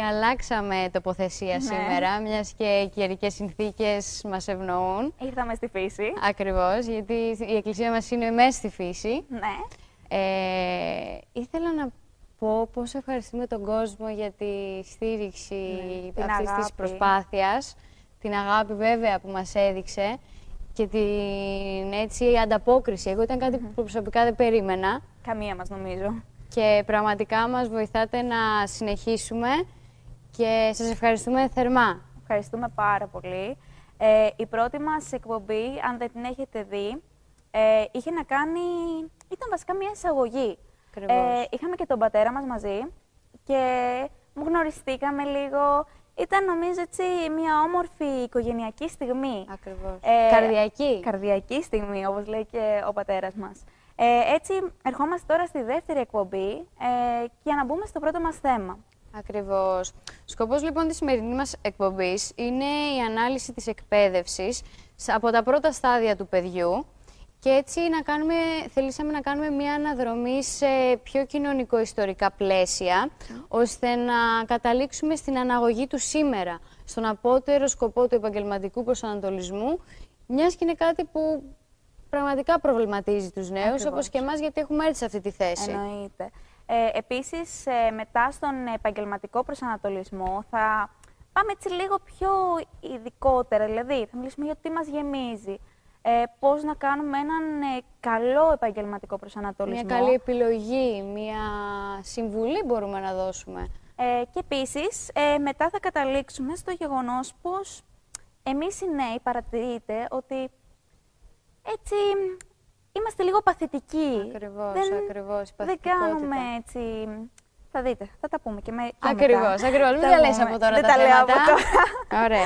αλλάξαμε τοποθεσία σήμερα, μιας και καιρικές συνθήκες μας ευνοούν. Ήρθαμε στη φύση. Ακριβώς, γιατί η εκκλησία μας είναι μέσα στη φύση. Ναι. Ήθελα να πω πόσο ευχαριστούμε τον κόσμο για τη στήριξη αυτής της προσπάθειας, την αγάπη βέβαια που μας έδειξε και την έτσι ανταπόκριση. Εγώ ήταν κάτι που προσωπικά δεν περίμενα. Καμία μας νομίζω. Και πραγματικά μας βοηθάτε να συνεχίσουμε και σας ευχαριστούμε θερμά. Ευχαριστούμε πάρα πολύ. Η πρώτη μας εκπομπή, αν δεν την έχετε δει, είχε να κάνει... ήταν βασικά μια εισαγωγή. Είχαμε και τον πατέρα μας μαζί και μου γνωριστήκαμε λίγο. Ήταν νομίζω έτσι μια όμορφη οικογενειακή στιγμή. Ακριβώς. Καρδιακή. Καρδιακή στιγμή, όπως λέει και ο πατέρας μας. Έτσι, ερχόμαστε τώρα στη δεύτερη εκπομπή για να μπούμε στο πρώτο μας θέμα. Ακριβώς. Σκοπός λοιπόν της σημερινής μας εκπομπής είναι η ανάλυση της εκπαίδευσης από τα πρώτα στάδια του παιδιού και έτσι θελήσαμε να κάνουμε μια αναδρομή σε πιο κοινωνικο-ιστορικά πλαίσια, ώστε να καταλήξουμε στην αναγωγή του σήμερα, στον απότερο σκοπό του επαγγελματικού προσανατολισμού, μιας και είναι κάτι που πραγματικά προβληματίζει τους νέους, όπως και εμάς, γιατί έχουμε έρθει σε αυτή τη θέση. Εννοείται. Επίσης, μετά στον επαγγελματικό προσανατολισμό θα πάμε έτσι λίγο πιο ειδικότερα, δηλαδή θα μιλήσουμε για τι μας γεμίζει, πώς να κάνουμε έναν καλό επαγγελματικό προσανατολισμό. Μια καλή επιλογή, μια συμβουλή μπορούμε να δώσουμε. Και επίσης, μετά θα καταλήξουμε στο γεγονός πως εμείς οι νέοι παρατηρείτε ότι έτσι είμαστε λίγο παθητικοί. Ακριβώς. Δεν κάνουμε έτσι... Θα δείτε, θα τα πούμε και με Ακριβώς. Μην τα λες από τώρα τα θέματα. Ωραία.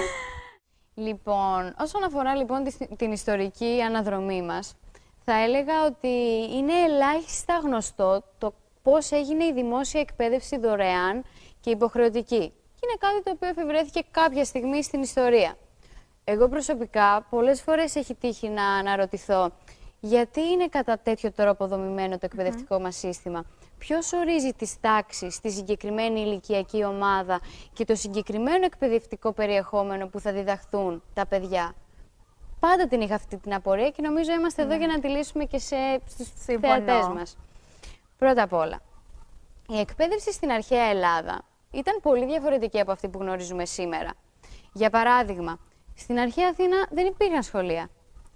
Λοιπόν, όσον αφορά λοιπόν την ιστορική αναδρομή μας, θα έλεγα ότι είναι ελάχιστα γνωστό το πώς έγινε η δημόσια εκπαίδευση δωρεάν και υποχρεωτική. Και είναι κάτι το οποίο εφευρέθηκε κάποια στιγμή στην ιστορία. Εγώ προσωπικά πολλές φορές έχει τύχει να αναρωτηθώ γιατί είναι κατά τέτοιο τρόπο δομημένο το εκπαιδευτικό μας σύστημα. Ποιος ορίζει τις τάξεις στη συγκεκριμένη ηλικιακή ομάδα και το συγκεκριμένο εκπαιδευτικό περιεχόμενο που θα διδαχθούν τα παιδιά. Πάντα την είχα αυτή την απορία και νομίζω είμαστε εδώ για να τη λύσουμε και στους θεατές μας. Πρώτα απ' όλα, η εκπαίδευση στην αρχαία Ελλάδα ήταν πολύ διαφορετική από αυτή που γνωρίζουμε σήμερα. Για παράδειγμα, στην αρχαία Αθήνα δεν υπήρχαν σχολεία.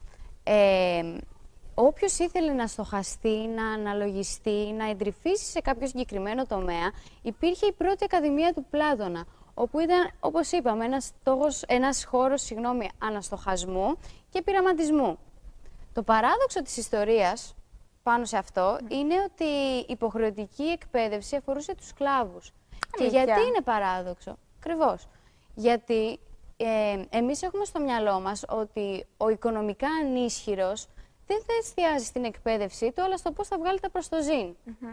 Όποιος ήθελε να στοχαστεί, να αναλογιστεί, να εντρυφήσει σε κάποιο συγκεκριμένο τομέα, υπήρχε η πρώτη Ακαδημία του Πλάτωνα, όπου ήταν, όπως είπαμε, ένας χώρος αναστοχασμού και πειραματισμού. Το παράδοξο της ιστορίας πάνω σε αυτό είναι ότι η υποχρεωτική εκπαίδευση αφορούσε τους σκλάβους. Και γιατί είναι παράδοξο? Ακριβώς. Γιατί εμείς έχουμε στο μυαλό μας ότι ο οικονομικά ανίσχυρος δεν θα εστιάζει στην εκπαίδευσή του, αλλά στο πώς θα βγάλει τα προς το ζήν.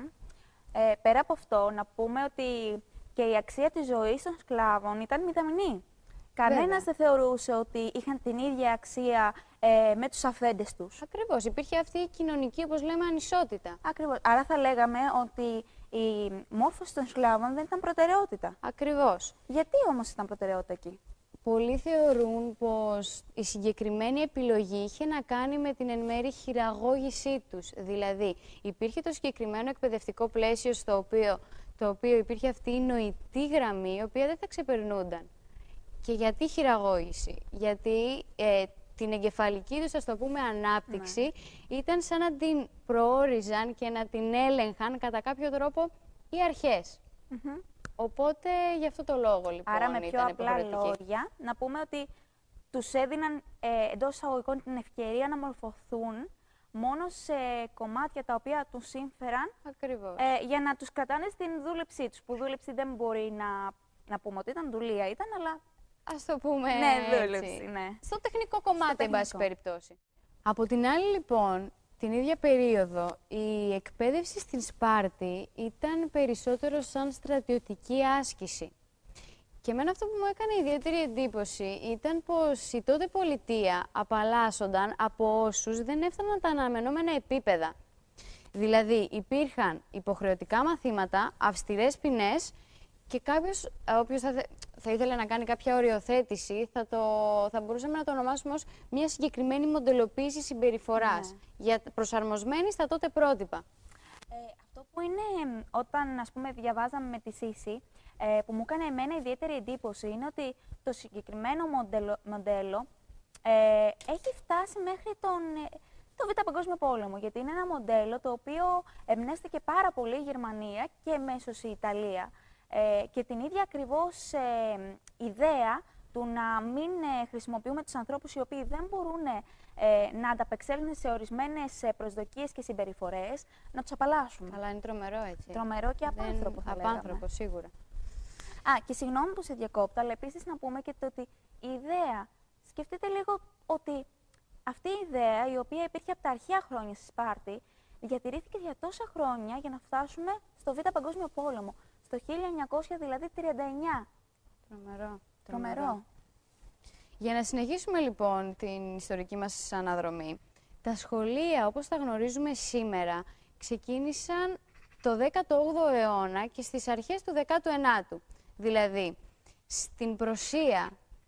Πέρα από αυτό, να πούμε ότι και η αξία της ζωής των σκλάβων ήταν μηδαμινή. Κανένας δεν θεωρούσε ότι είχαν την ίδια αξία με τους αφέντες τους. Ακριβώς. Υπήρχε αυτή η κοινωνική, όπως λέμε, ανισότητα. Ακριβώς. Άρα θα λέγαμε ότι η μόρφωση των σκλάβων δεν ήταν προτεραιότητα. Ακριβώς. Γιατί όμως ήταν προτεραιότητα εκεί? Πολλοί θεωρούν πως η συγκεκριμένη επιλογή είχε να κάνει με την εν μέρει χειραγώγησή τους. Δηλαδή, υπήρχε το συγκεκριμένο εκπαιδευτικό πλαίσιο το οποίο υπήρχε αυτή η νοητή γραμμή, η οποία δεν θα ξεπερνούνταν. Και γιατί χειραγώγηση? Γιατί την εγκεφαλική τους, ας το πούμε, ανάπτυξη ήταν σαν να την προόριζαν και να την έλεγχαν κατά κάποιο τρόπο οι αρχές. Οπότε, γι' αυτό το λόγο, λοιπόν, άρα, με πιο απλά λόγια, να πούμε ότι τους έδιναν εντός εισαγωγικών την ευκαιρία να μορφωθούν μόνο σε κομμάτια τα οποία τους σύμφεραν, για να τους κρατάνε στην δούλεψή τους. Που δούλεψη δεν μπορεί να πούμε ότι ήταν δουλεία, αλλά... Ας το πούμε δούλεψη, ναι. Στο τεχνικό κομμάτι, εν πάση περιπτώσει. Από την άλλη, λοιπόν, την ίδια περίοδο, η εκπαίδευση στην Σπάρτη ήταν περισσότερο σαν στρατιωτική άσκηση. Και εμένα αυτό που μου έκανε ιδιαίτερη εντύπωση ήταν πως η τότε πολιτεία απαλλάσσονταν από όσους δεν έφταναν τα αναμενόμενα επίπεδα. Δηλαδή, υπήρχαν υποχρεωτικά μαθήματα, αυστηρές ποινές Και κάποιος, όποιος θα ήθελε να κάνει κάποια οριοθέτηση, θα μπορούσαμε να το ονομάσουμε ως μια συγκεκριμένη μοντελοποίηση συμπεριφοράς, προσαρμοσμένη στα τότε πρότυπα. Αυτό που είναι, όταν ας πούμε διαβάζαμε με τη Σύση, που μου έκανε εμένα ιδιαίτερη εντύπωση, είναι ότι το συγκεκριμένο μοντέλο έχει φτάσει μέχρι το Β' Παγκόσμιο Πόλεμο, γιατί είναι ένα μοντέλο το οποίο εμπνεύστηκε πάρα πολύ η Γερμανία και εμέσως η Ιταλία. Και την ίδια ακριβώς ιδέα του να μην χρησιμοποιούμε τους ανθρώπους οι οποίοι δεν μπορούν να ανταπεξέλθουν σε ορισμένες προσδοκίες και συμπεριφορές, να τους απαλλάσσουμε. Αλλά είναι τρομερό, έτσι. Τρομερό και απάνθρωπο, θα λέγαμε. Απάνθρωπο, σίγουρα. Και συγγνώμη που σε διακόπτω, αλλά επίσης να πούμε και το ότι η ιδέα, σκεφτείτε λίγο ότι αυτή η ιδέα, η οποία υπήρχε από τα αρχαία χρόνια στη Σπάρτη, διατηρήθηκε για τόσα χρόνια για να φτάσουμε στο Β' Παγκόσμιο Πόλεμο. Στο 1900, δηλαδή 39. Τρομερό. Για να συνεχίσουμε λοιπόν την ιστορική μας αναδρομή, τα σχολεία όπως τα γνωρίζουμε σήμερα ξεκίνησαν το 18ο αιώνα και στις αρχές του 19ου. Δηλαδή, στην Προσία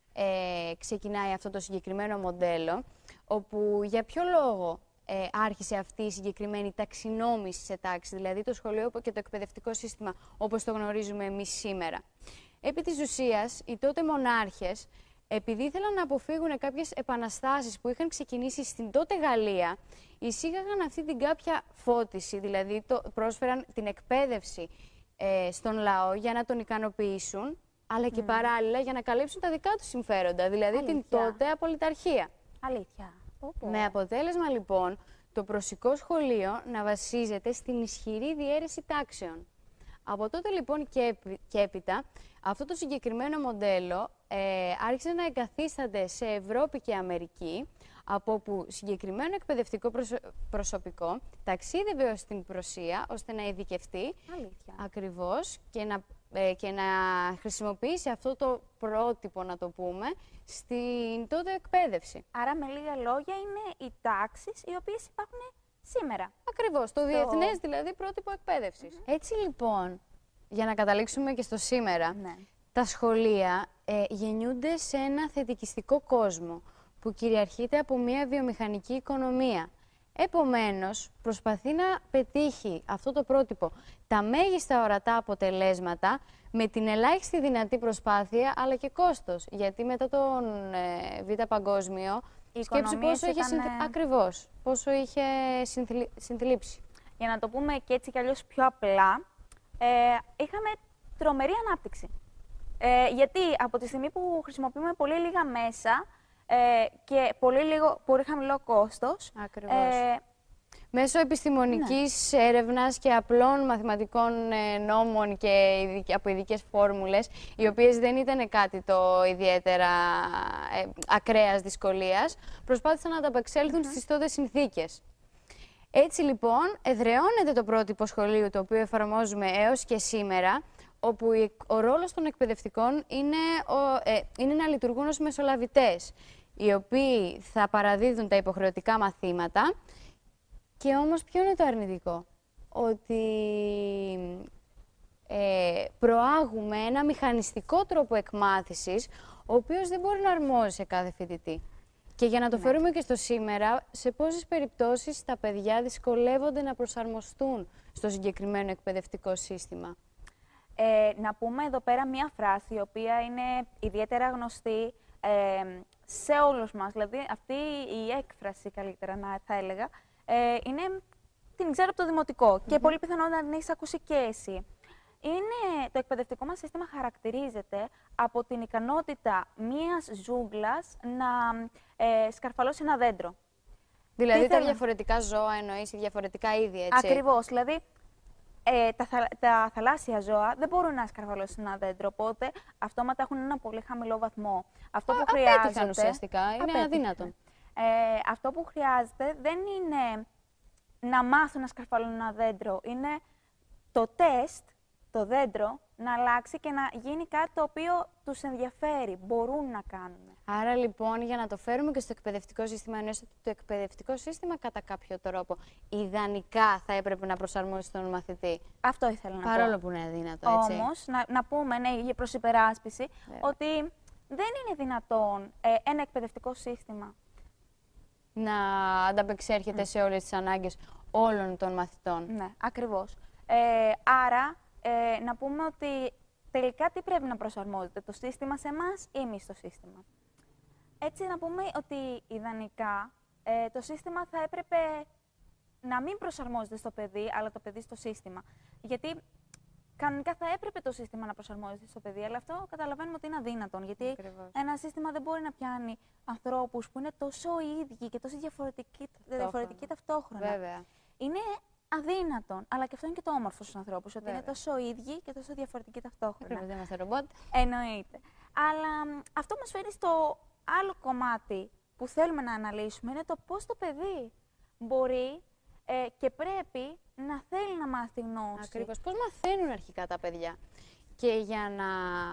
ξεκινάει αυτό το συγκεκριμένο μοντέλο, όπου για ποιο λόγο άρχισε αυτή η συγκεκριμένη ταξινόμηση σε τάξη, δηλαδή το σχολείο και το εκπαιδευτικό σύστημα όπως το γνωρίζουμε εμείς σήμερα. Επί της ουσίας, οι τότε μονάρχες, επειδή ήθελαν να αποφύγουν κάποιες επαναστάσεις που είχαν ξεκινήσει στην τότε Γαλλία, εισήγαγαν αυτή την κάποια φώτιση, δηλαδή πρόσφεραν την εκπαίδευση στον λαό για να τον ικανοποιήσουν, αλλά και παράλληλα για να καλύψουν τα δικά τους συμφέροντα, δηλαδή την τότε απολυταρχία. Αλήθεια. Με αποτέλεσμα λοιπόν το προσικό σχολείο να βασίζεται στην ισχυρή διαίρεση τάξεων. Από τότε λοιπόν και έπειτα αυτό το συγκεκριμένο μοντέλο άρχισε να εγκαθίσταται σε Ευρώπη και Αμερική, από όπου συγκεκριμένο εκπαιδευτικό προσωπικό ταξίδευε ως την Προσία ώστε να ειδικευτεί ακριβώς και να χρησιμοποιήσει αυτό το πρότυπο, να το πούμε, στην τότε εκπαίδευση. Άρα με λίγα λόγια είναι οι τάξεις οι οποίες υπάρχουν σήμερα. Ακριβώς, το διεθνές δηλαδή πρότυπο εκπαίδευσης. Έτσι λοιπόν, για να καταλήξουμε και στο σήμερα, τα σχολεία γεννιούνται σε ένα θετικιστικό κόσμο που κυριαρχείται από μια βιομηχανική οικονομία. Επομένως, προσπαθεί να πετύχει αυτό το πρότυπο τα μέγιστα ορατά αποτελέσματα με την ελάχιστη δυνατή προσπάθεια αλλά και κόστος. Γιατί μετά τον Β' Παγκόσμιο, σκέψου πόσο είχε ακριβώς, πόσο είχε συνθλίψει. Για να το πούμε και έτσι κι αλλιώς πιο απλά, είχαμε τρομερή ανάπτυξη. Γιατί από τη στιγμή που χρησιμοποιούμε πολύ λίγα μέσα και πολύ χαμηλό κόστος, μέσω επιστημονικής έρευνας και απλών μαθηματικών νόμων και από ειδικές φόρμουλες, οι οποίες δεν ήταν κάτι το ιδιαίτερα ακραίας δυσκολίας, προσπάθησαν να ανταπεξέλθουν στις τότε συνθήκες. Έτσι λοιπόν, εδραιώνεται το πρότυπο σχολείου το οποίο εφαρμόζουμε έως και σήμερα, όπου ο ρόλος των εκπαιδευτικών είναι να λειτουργούν ως μεσολαβητές, οι οποίοι θα παραδίδουν τα υποχρεωτικά μαθήματα. Και όμως ποιο είναι το αρνητικό? Ότι προάγουμε ένα μηχανιστικό τρόπο εκμάθησης, ο οποίος δεν μπορεί να αρμόζει σε κάθε φοιτητή. Και για να το φέρουμε και στο σήμερα, σε πόσες περιπτώσεις τα παιδιά δυσκολεύονται να προσαρμοστούν στο συγκεκριμένο εκπαιδευτικό σύστημα? Να πούμε εδώ πέρα μία φράση, η οποία είναι ιδιαίτερα γνωστή σε όλους μας. Δηλαδή, αυτή η έκφραση, καλύτερα να θα έλεγα, την ξέρω από το δημοτικό και πολύ πιθανόν να την έχεις ακούσει και εσύ. Το εκπαιδευτικό μας σύστημα χαρακτηρίζεται από την ικανότητα μίας ζούγκλας να σκαρφαλώσει ένα δέντρο. Δηλαδή τα διαφορετικά ζώα εννοείς, οι διαφορετικά είδη, έτσι? Ακριβώς. Δηλαδή τα θαλάσσια ζώα δεν μπορούν να σκαρφαλώσουν ένα δέντρο, οπότε αυτόματα έχουν ένα πολύ χαμηλό βαθμό. Αυτό που απέτυχαν ουσιαστικά, είναι αδύνατον. Αυτό που χρειάζεται δεν είναι να μάθουν να σκαρφαλώνουν ένα δέντρο, είναι το τεστ, το δέντρο, να αλλάξει και να γίνει κάτι το οποίο τους ενδιαφέρει, μπορούν να κάνουν. Άρα λοιπόν, για να το φέρουμε και στο εκπαιδευτικό σύστημα, εννοείς ότι το εκπαιδευτικό σύστημα κατά κάποιο τρόπο ιδανικά θα έπρεπε να προσαρμόσει τον μαθητή. Αυτό ήθελα να πω. Παρόλο που είναι αδύνατο, έτσι. Όμως, να πούμε, ναι, για προς υπεράσπιση, ότι δεν είναι δυνατόν ένα εκπαιδευτικό σύστημα να ανταπεξέρχεται σε όλες τις ανάγκες όλων των μαθητών. Ναι, ακριβώς. Άρα, να πούμε ότι τελικά τι πρέπει να προσαρμόζεται, το σύστημα σε εμάς ή εμείς στο σύστημα. Έτσι, να πούμε ότι ιδανικά το σύστημα θα έπρεπε να μην προσαρμόζεται στο παιδί, αλλά το παιδί στο σύστημα. Γιατί κανονικά θα έπρεπε το σύστημα να προσαρμόζεται στο παιδί, αλλά αυτό καταλαβαίνουμε ότι είναι αδύνατον. Γιατί ένα σύστημα δεν μπορεί να πιάνει ανθρώπους που είναι τόσο ίδιοι και τόσο διαφορετικοί ταυτόχρονα. Βέβαια. Είναι αδύνατον, αλλά και αυτό είναι και το όμορφο στους ανθρώπους, ότι είναι τόσο ίδιοι και τόσο διαφορετικοί ταυτόχρονα. Ακριβώς, δεν είμαστε ρομπότ. Εννοείται. Αλλά αυτό μας φέρει στο άλλο κομμάτι που θέλουμε να αναλύσουμε, είναι το πώς το παιδί μπορεί και πρέπει να θέλει να μάθει γνώση. Ακριβώς. Πώς μαθαίνουν αρχικά τα παιδιά. Και για να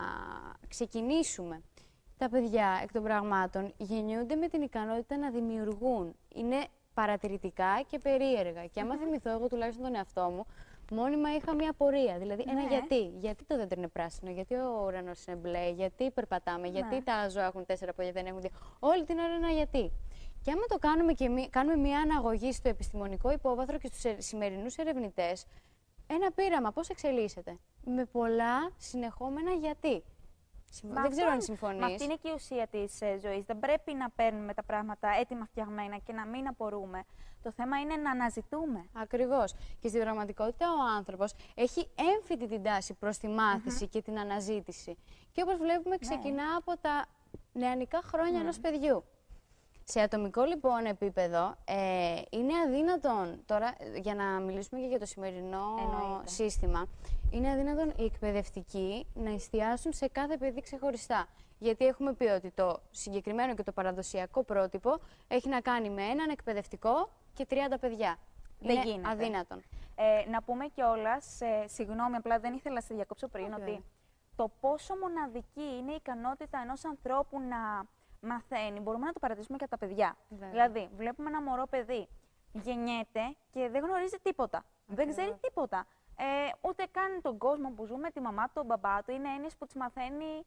ξεκινήσουμε, τα παιδιά εκ των πραγμάτων γεννιούνται με την ικανότητα να δημιουργούν. Είναι παρατηρητικά και περίεργα. Και άμα θυμηθώ, εγώ τουλάχιστον τον εαυτό μου, μόνιμα είχα μία απορία. Δηλαδή, ένα γιατί. Γιατί το δέντρο είναι πράσινο, γιατί ο ουρανός είναι μπλε, γιατί περπατάμε, γιατί τα ζώα έχουν 4 πόδια, δεν έχουν 2. Όλη την ώρα ένα γιατί. Και άμα το κάνουμε μία αναγωγή στο επιστημονικό υπόβαθρο και στους σημερινούς ερευνητές, ένα πείραμα πώς εξελίσσεται. Με πολλά συνεχόμενα γιατί. Δεν ξέρω αν συμφωνείς. Μα αυτή είναι και η ουσία της ζωής. Δεν πρέπει να παίρνουμε τα πράγματα έτοιμα φτιαγμένα και να μην απορούμε. Το θέμα είναι να αναζητούμε. Ακριβώς. Και στην πραγματικότητα ο άνθρωπος έχει έμφυτη την τάση προς τη μάθηση και την αναζήτηση. Και όπως βλέπουμε ξεκινά από τα νεανικά χρόνια ενός παιδιού. Σε ατομικό λοιπόν επίπεδο είναι αδύνατον, τώρα για να μιλήσουμε και για το σημερινό σύστημα, είναι αδύνατον οι εκπαιδευτικοί να εστιάσουν σε κάθε παιδί ξεχωριστά. Γιατί έχουμε πει ότι το συγκεκριμένο και το παραδοσιακό πρότυπο έχει να κάνει με έναν εκπαιδευτικό και 30 παιδιά. Δεν είναι γίνεται. Αδύνατον. Να πούμε κιόλας, συγγνώμη, απλά δεν ήθελα να σε διακόψω πριν, ότι το πόσο μοναδική είναι η ικανότητα ενός ανθρώπου να μαθαίνει, μπορούμε να το παρατηρήσουμε και από τα παιδιά. Δηλαδή, βλέπουμε ένα μωρό παιδί, γεννιέται και δεν γνωρίζει τίποτα. Δεν ξέρει τίποτα. Ούτε καν τον κόσμο που ζούμε, τη μαμά του, τον μπαμπά του. Είναι έννοιες που τις μαθαίνει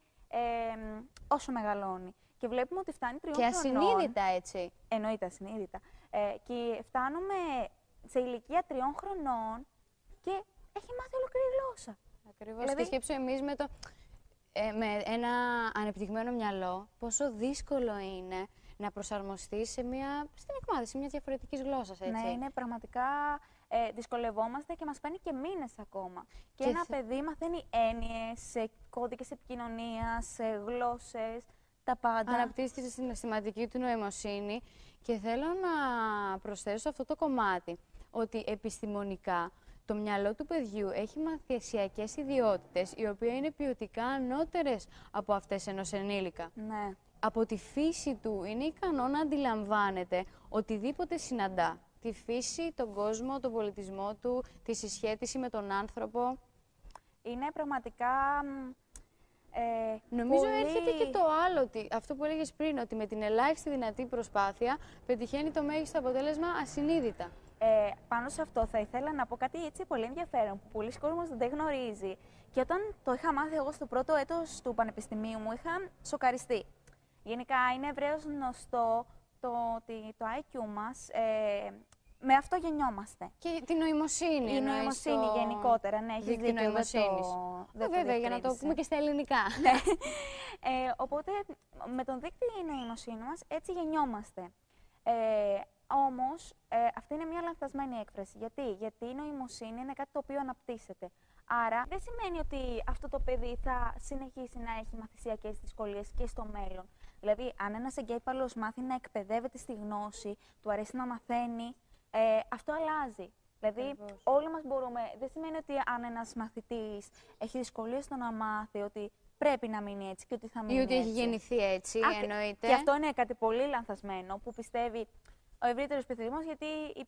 όσο μεγαλώνει. Και βλέπουμε ότι φτάνει 3 χρονών. Και ασυνείδητα, έτσι. Εννοείται, ασυνείδητα. Και φτάνουμε σε ηλικία 3 χρονών και έχει μάθει ολόκληρη γλώσσα. Ακριβώς. Δηλαδή... Και σκέψου εμείς με ένα ανεπτυγμένο μυαλό, πόσο δύσκολο είναι να προσαρμοστεί στην εκμάθηση μιας διαφορετικής γλώσσας, έτσι. Ναι, είναι πραγματικά δυσκολευόμαστε και μας παίρνει και μήνες ακόμα. Και ένα παιδί μαθαίνει έννοιες, κώδικες επικοινωνίας, γλώσσες, τα πάντα. Αναπτύσσει τη συναισθηματική του νοημοσύνη και θέλω να προσθέσω σε αυτό το κομμάτι ότι επιστημονικά το μυαλό του παιδιού έχει μαθησιακές ιδιότητες, οι οποίες είναι ποιοτικά ανώτερες από αυτές ενός ενήλικα. Ναι. Από τη φύση του είναι ικανό να αντιλαμβάνεται οτιδήποτε συναντά. Τη φύση, τον κόσμο, τον πολιτισμό του, τη συσχέτιση με τον άνθρωπο. Είναι πραγματικά... Νομίζω έρχεται και το άλλο, ότι αυτό που έλεγες πριν, ότι με την ελάχιστη δυνατή προσπάθεια πετυχαίνει το μέγιστο αποτέλεσμα ασυνείδητα. Πάνω σε αυτό θα ήθελα να πω κάτι έτσι πολύ ενδιαφέρον που πολλοί κόσμος δεν γνωρίζει. Και όταν το είχα μάθει εγώ στο πρώτο έτος του πανεπιστημίου μου, είχα σοκαριστεί. Γενικά είναι ευρέως γνωστό το ότι το IQ μας, με αυτό γεννιόμαστε. Και την νοημοσύνη. Η νοημοσύνη γενικότερα, ναι, έχεις δίκιο. Βέβαια, για να το πούμε και στα ελληνικά. Οπότε, με τον δείκτη η νοημοσύνη μας, έτσι γεννιόμαστε. Όμως, αυτή είναι μια λανθασμένη έκφραση. Γιατί η νοημοσύνη είναι κάτι το οποίο αναπτύσσεται. Άρα, δεν σημαίνει ότι αυτό το παιδί θα συνεχίσει να έχει μαθησιακές δυσκολίες και στο μέλλον. Δηλαδή, αν ένας εγκέφαλος μάθει να εκπαιδεύεται στη γνώση, του αρέσει να μαθαίνει, αυτό αλλάζει. Δηλαδή, όλοι μας μπορούμε. Δεν σημαίνει ότι αν ένας μαθητής έχει δυσκολίες στο να μάθει, ότι πρέπει να μείνει έτσι και ότι θα μείνει έτσι. Ή ότι έχει γεννηθεί έτσι, εννοείται. Και αυτό είναι κάτι πολύ λανθασμένο που πιστεύει ο ευρύτερος πληθυσμός, γιατί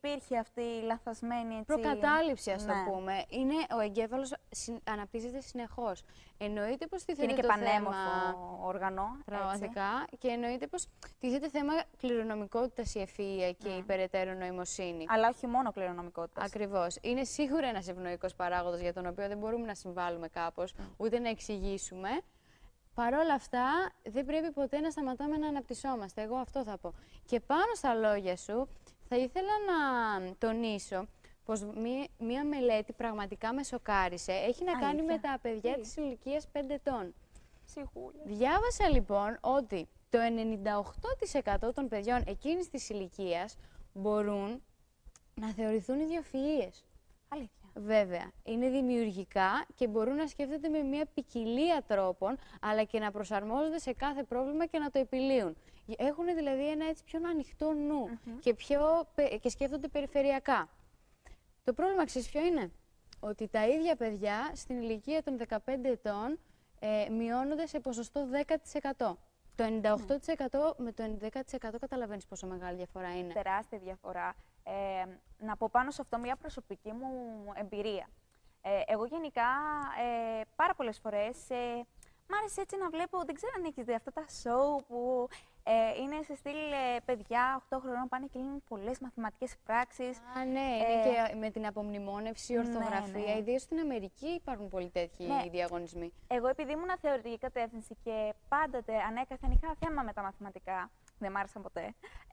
υπήρχε αυτή η λαθασμένη έτσι... προκατάληψη, ας το πούμε. Ο εγκέφαλος αναπτύσσεται συνεχώς. Εννοείται πως τίθεται είναι και το πανέμορφο θέμα... όργανο. Πραγματικά. Και εννοείται πως τίθεται θέμα κληρονομικότητας η ευφυΐα και η περαιτέρω νοημοσύνη. Αλλά όχι μόνο κληρονομικότητας. Ακριβώς. Είναι σίγουρα ένας ευνοϊκός παράγοντας για τον οποίο δεν μπορούμε να συμβάλλουμε κάπως, ούτε να εξηγήσουμε. Παρ' όλα αυτά, δεν πρέπει ποτέ να σταματάμε να αναπτυσσόμαστε. Εγώ αυτό θα πω. Και πάνω στα λόγια σου, θα ήθελα να τονίσω πως μία μελέτη πραγματικά με σοκάρισε. Έχει να κάνει με τα παιδιά της ηλικίας 5 ετών. Σίγουρα. Διάβασα λοιπόν ότι το 98% των παιδιών εκείνης της ηλικίας μπορούν να θεωρηθούν ιδιοφυΐες. Αλήθεια. Βέβαια, είναι δημιουργικά και μπορούν να σκέφτονται με μια ποικιλία τρόπων, αλλά και να προσαρμόζονται σε κάθε πρόβλημα και να το επιλύουν. Έχουν δηλαδή ένα έτσι πιο ανοιχτό νου και σκέφτονται περιφερειακά. Το πρόβλημα, ξέρεις ποιο είναι? Ότι τα ίδια παιδιά στην ηλικία των 15 ετών μειώνονται σε ποσοστό 10%. Το 98% με το 11% καταλαβαίνεις πόσο μεγάλη διαφορά είναι. Τεράστια διαφορά. Να πω πάνω σε αυτό μια προσωπική μου εμπειρία. Εγώ γενικά πάρα πολλές φορές μ' άρεσε έτσι να βλέπω, δεν ξέρω αν έχεις δει αυτά τα show που είναι σε στυλ παιδιά 8 χρονών πάνε και λύνουν πολλές μαθηματικές πράξεις. Α, ναι, είναι και με την απομνημόνευση, ορθογραφία. Ιδίως στην Αμερική υπάρχουν πολλοί τέτοιοι διαγωνισμοί. Εγώ επειδή ήμουν θεωρητική κατεύθυνση και πάντοτε ανέκαθεν είχα θέμα με τα μαθηματικά, δεν μ' άρεσαν ποτέ.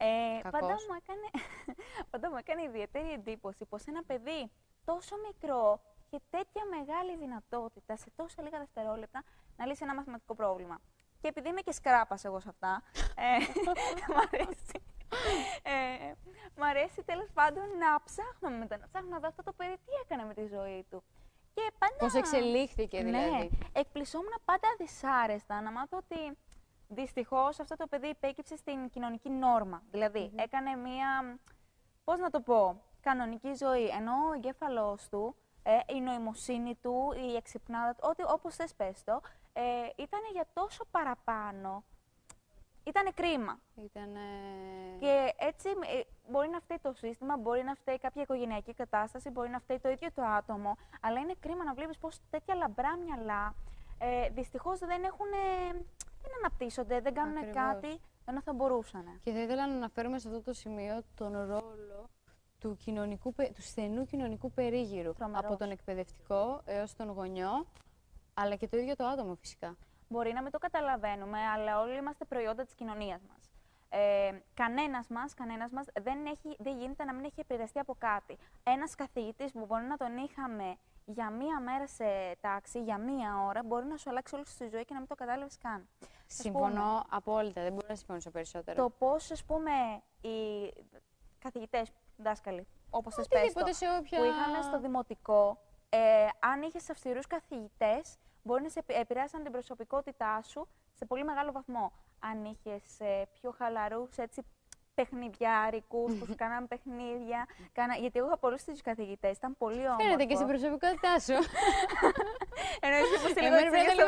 Πάντα μου έκανε ιδιαίτερη εντύπωση πως ένα παιδί τόσο μικρό και τέτοια μεγάλη δυνατότητα σε τόσο λίγα δευτερόλεπτα να λύσει ένα μαθηματικό πρόβλημα. Και επειδή είμαι και σκράπας εγώ σε αυτά, μ' αρέσει τέλος πάντων να ψάχνω μετά, να ψάχνω να δω αυτό το παιδί τι έκανε με τη ζωή του. Και πάντα... Πώς εξελίχθηκε δηλαδή. Ναι, εκπλησόμουν πάντα δυσάρεστα να μάθω ότι δυστυχώς αυτό το παιδί υπέκυψε στην κοινωνική νόρμα. Δηλαδή, έκανε μία, πώς να το πω, κανονική ζωή. Ενώ ο εγκέφαλος του, η νοημοσύνη του, η εξυπνάδα του, όπως θες πες το, ήταν για τόσο παραπάνω. Ήτανε κρίμα. Και έτσι μπορεί να φταίει το σύστημα, μπορεί να φταίει κάποια οικογενειακή κατάσταση, μπορεί να φταίει το ίδιο το άτομο, αλλά είναι κρίμα να βλέπεις πως τέτοια λαμπρά μυαλά δυστυχώς δεν αναπτύσσονται, δεν κάνουν κάτι ενώ θα μπορούσαν. Και θα ήθελα να αναφέρουμε σε αυτό το σημείο τον ρόλο του στενού κοινωνικού περίγυρου. Από τον εκπαιδευτικό έως τον γονιό, αλλά και το ίδιο το άτομο φυσικά. Μπορεί να μην το καταλαβαίνουμε, αλλά όλοι είμαστε προϊόντα της κοινωνίας μας. Κανένας μας δεν γίνεται να μην έχει επηρεαστεί από κάτι. Ένας καθηγητής που μπορεί να τον είχαμε για μία μέρα σε τάξη, για μία ώρα, μπορεί να σου αλλάξει όλη τη ζωή και να μην το κατάλαβες καν. Συμφωνώ απόλυτα, δεν μπορώ να συμφωνήσω περισσότερο. Το πώς, ας πούμε, οι καθηγητές, δάσκαλοι, όπως θες πες το, που είχαμε στο δημοτικό, αν είχες αυστηρούς καθηγητές, μπορεί να σε επηρεάσαν την προσωπικότητά σου σε πολύ μεγάλο βαθμό. Αν είχες πιο χαλαρούς, έτσι, παιχνιδιάρικους που σου κάναν παιχνίδια. Γιατί εγώ είχα πολλούς τέτοιους καθηγητές, ήταν πολύ όμορφο. Φαίνεται και στην προσωπικότητά σου. Εννοείς πως λίγο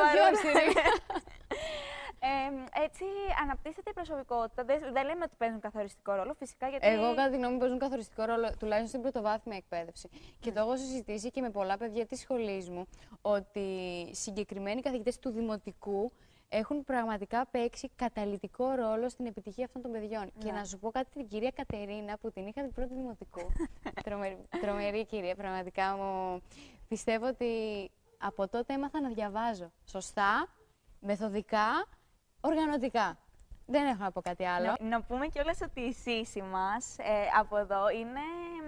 έτσι αναπτύσσεται η προσωπικότητα. Δεν λέμε ότι παίζουν καθοριστικό ρόλο, φυσικά γιατί... Εγώ κατά τη γνώμη μου παίζουν καθοριστικό ρόλο, τουλάχιστον στην πρωτοβάθμια εκπαίδευση. Και το έχω συζητήσει και με πολλά παιδιά της σχολής μου, ότι συγκεκριμένοι καθηγητές του δημοτικού έχουν πραγματικά παίξει καταλυτικό ρόλο στην επιτυχία αυτών των παιδιών. Και να σου πω κάτι, την κυρία Κατερίνα που την είχα την πρώτη δημοτικού. Τρομερή κυρία, πραγματικά μου. Πιστεύω ότι από τότε έμαθα να διαβάζω σωστά, μεθοδικά, οργανωτικά. Δεν έχω να πω κάτι άλλο. Να πούμε κιόλας ότι η Σύση μας από εδώ είναι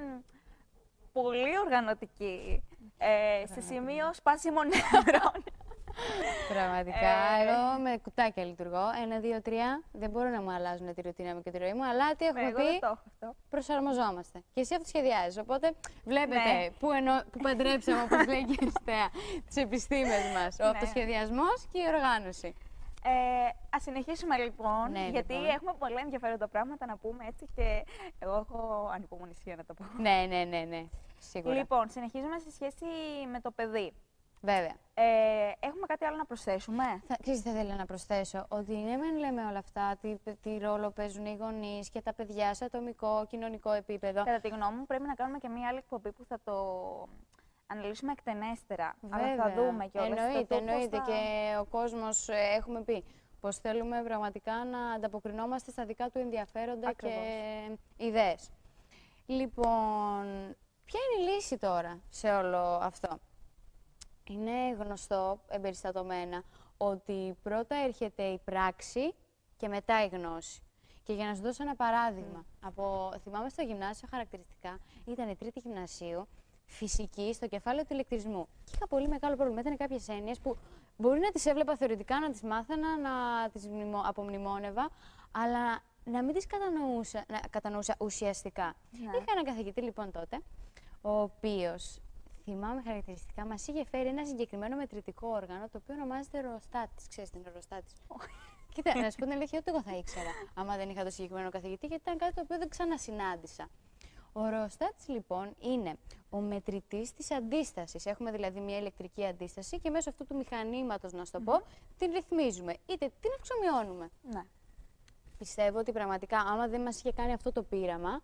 πολύ οργανωτική. Σε σημείο σπάσιμων νευρών. Πραγματικά. Εγώ με κουτάκια λειτουργώ. 1, 2, 3. Δεν μπορώ να μου αλλάζουν τη ρουτίνα μου και τη ροή μου. Αλλά τι έχουμε πει, προσαρμοζόμαστε. Και εσύ αυτοσχεδιάζεις. Οπότε βλέπετε που παντρέψαμε, όπως λέει και η Αριστεία, τις επιστήμες μας. Ο αυτοσχεδιασμός και η οργάνωση. Ας συνεχίσουμε λοιπόν, γιατί έχουμε πολλά ενδιαφέροντα πράγματα να πούμε έτσι και εγώ έχω ανυπομονησία να το πω. Ναι, σίγουρα. Λοιπόν, συνεχίζουμε σε σχέση με το παιδί. Βέβαια. Έχουμε κάτι άλλο να προσθέσουμε? Θα ήθελα να προσθέσω ότι ναι, μεν λέμε όλα αυτά, τι ρόλο παίζουν οι γονείς και τα παιδιά σε ατομικό, κοινωνικό επίπεδο. Κατά τη γνώμη μου, πρέπει να κάνουμε και μία άλλη εκπομπή που θα το αναλύσουμε εκτενέστερα. Βέβαια. Αλλά θα δούμε κιόλας. Εννοείται. Και ο κόσμος, έχουμε πει, πως θέλουμε πραγματικά να ανταποκρινόμαστε στα δικά του ενδιαφέροντα. Ακριβώς. Και ιδέες. Λοιπόν, ποια είναι η λύση τώρα σε όλο αυτό? Είναι γνωστό, εμπεριστατωμένα, ότι πρώτα έρχεται η πράξη και μετά η γνώση. Και για να σου δώσω ένα παράδειγμα, θυμάμαι στο γυμνάσιο χαρακτηριστικά, ήταν η τρίτη γυμνασίου, φυσική, στο κεφάλαιο του ηλεκτρισμού. Και είχα πολύ μεγάλο πρόβλημα. Ήταν κάποιες έννοιες που μπορεί να τις έβλεπα θεωρητικά, να τις μάθαινα, να τις απομνημόνευα, αλλά να μην τις κατανοούσα ουσιαστικά. Ναι. Είχα έναν καθηγητή λοιπόν τότε, ο οποίος, θυμάμαι χαρακτηριστικά, μας είχε φέρει ένα συγκεκριμένο μετρητικό όργανο, το οποίο ονομάζεται ροοστάτης. Ξέρεις τι είναι ροοστάτης? Κοίτα, να σου πω την αλήθεια, ούτε εγώ θα ήξερα, άμα δεν είχα το συγκεκριμένο καθηγητή, γιατί ήταν κάτι το οποίο δεν ξανασυνάντησα. Ο ροοστάτης λοιπόν είναι ο μετρητής της αντίστασης. Έχουμε δηλαδή μια ηλεκτρική αντίσταση και μέσω αυτού του μηχανήματος, να σου το πω, την ρυθμίζουμε, είτε την αυξομειώνουμε. Ναι. Πιστεύω ότι πραγματικά, άμα δεν μας είχε κάνει αυτό το πείραμα,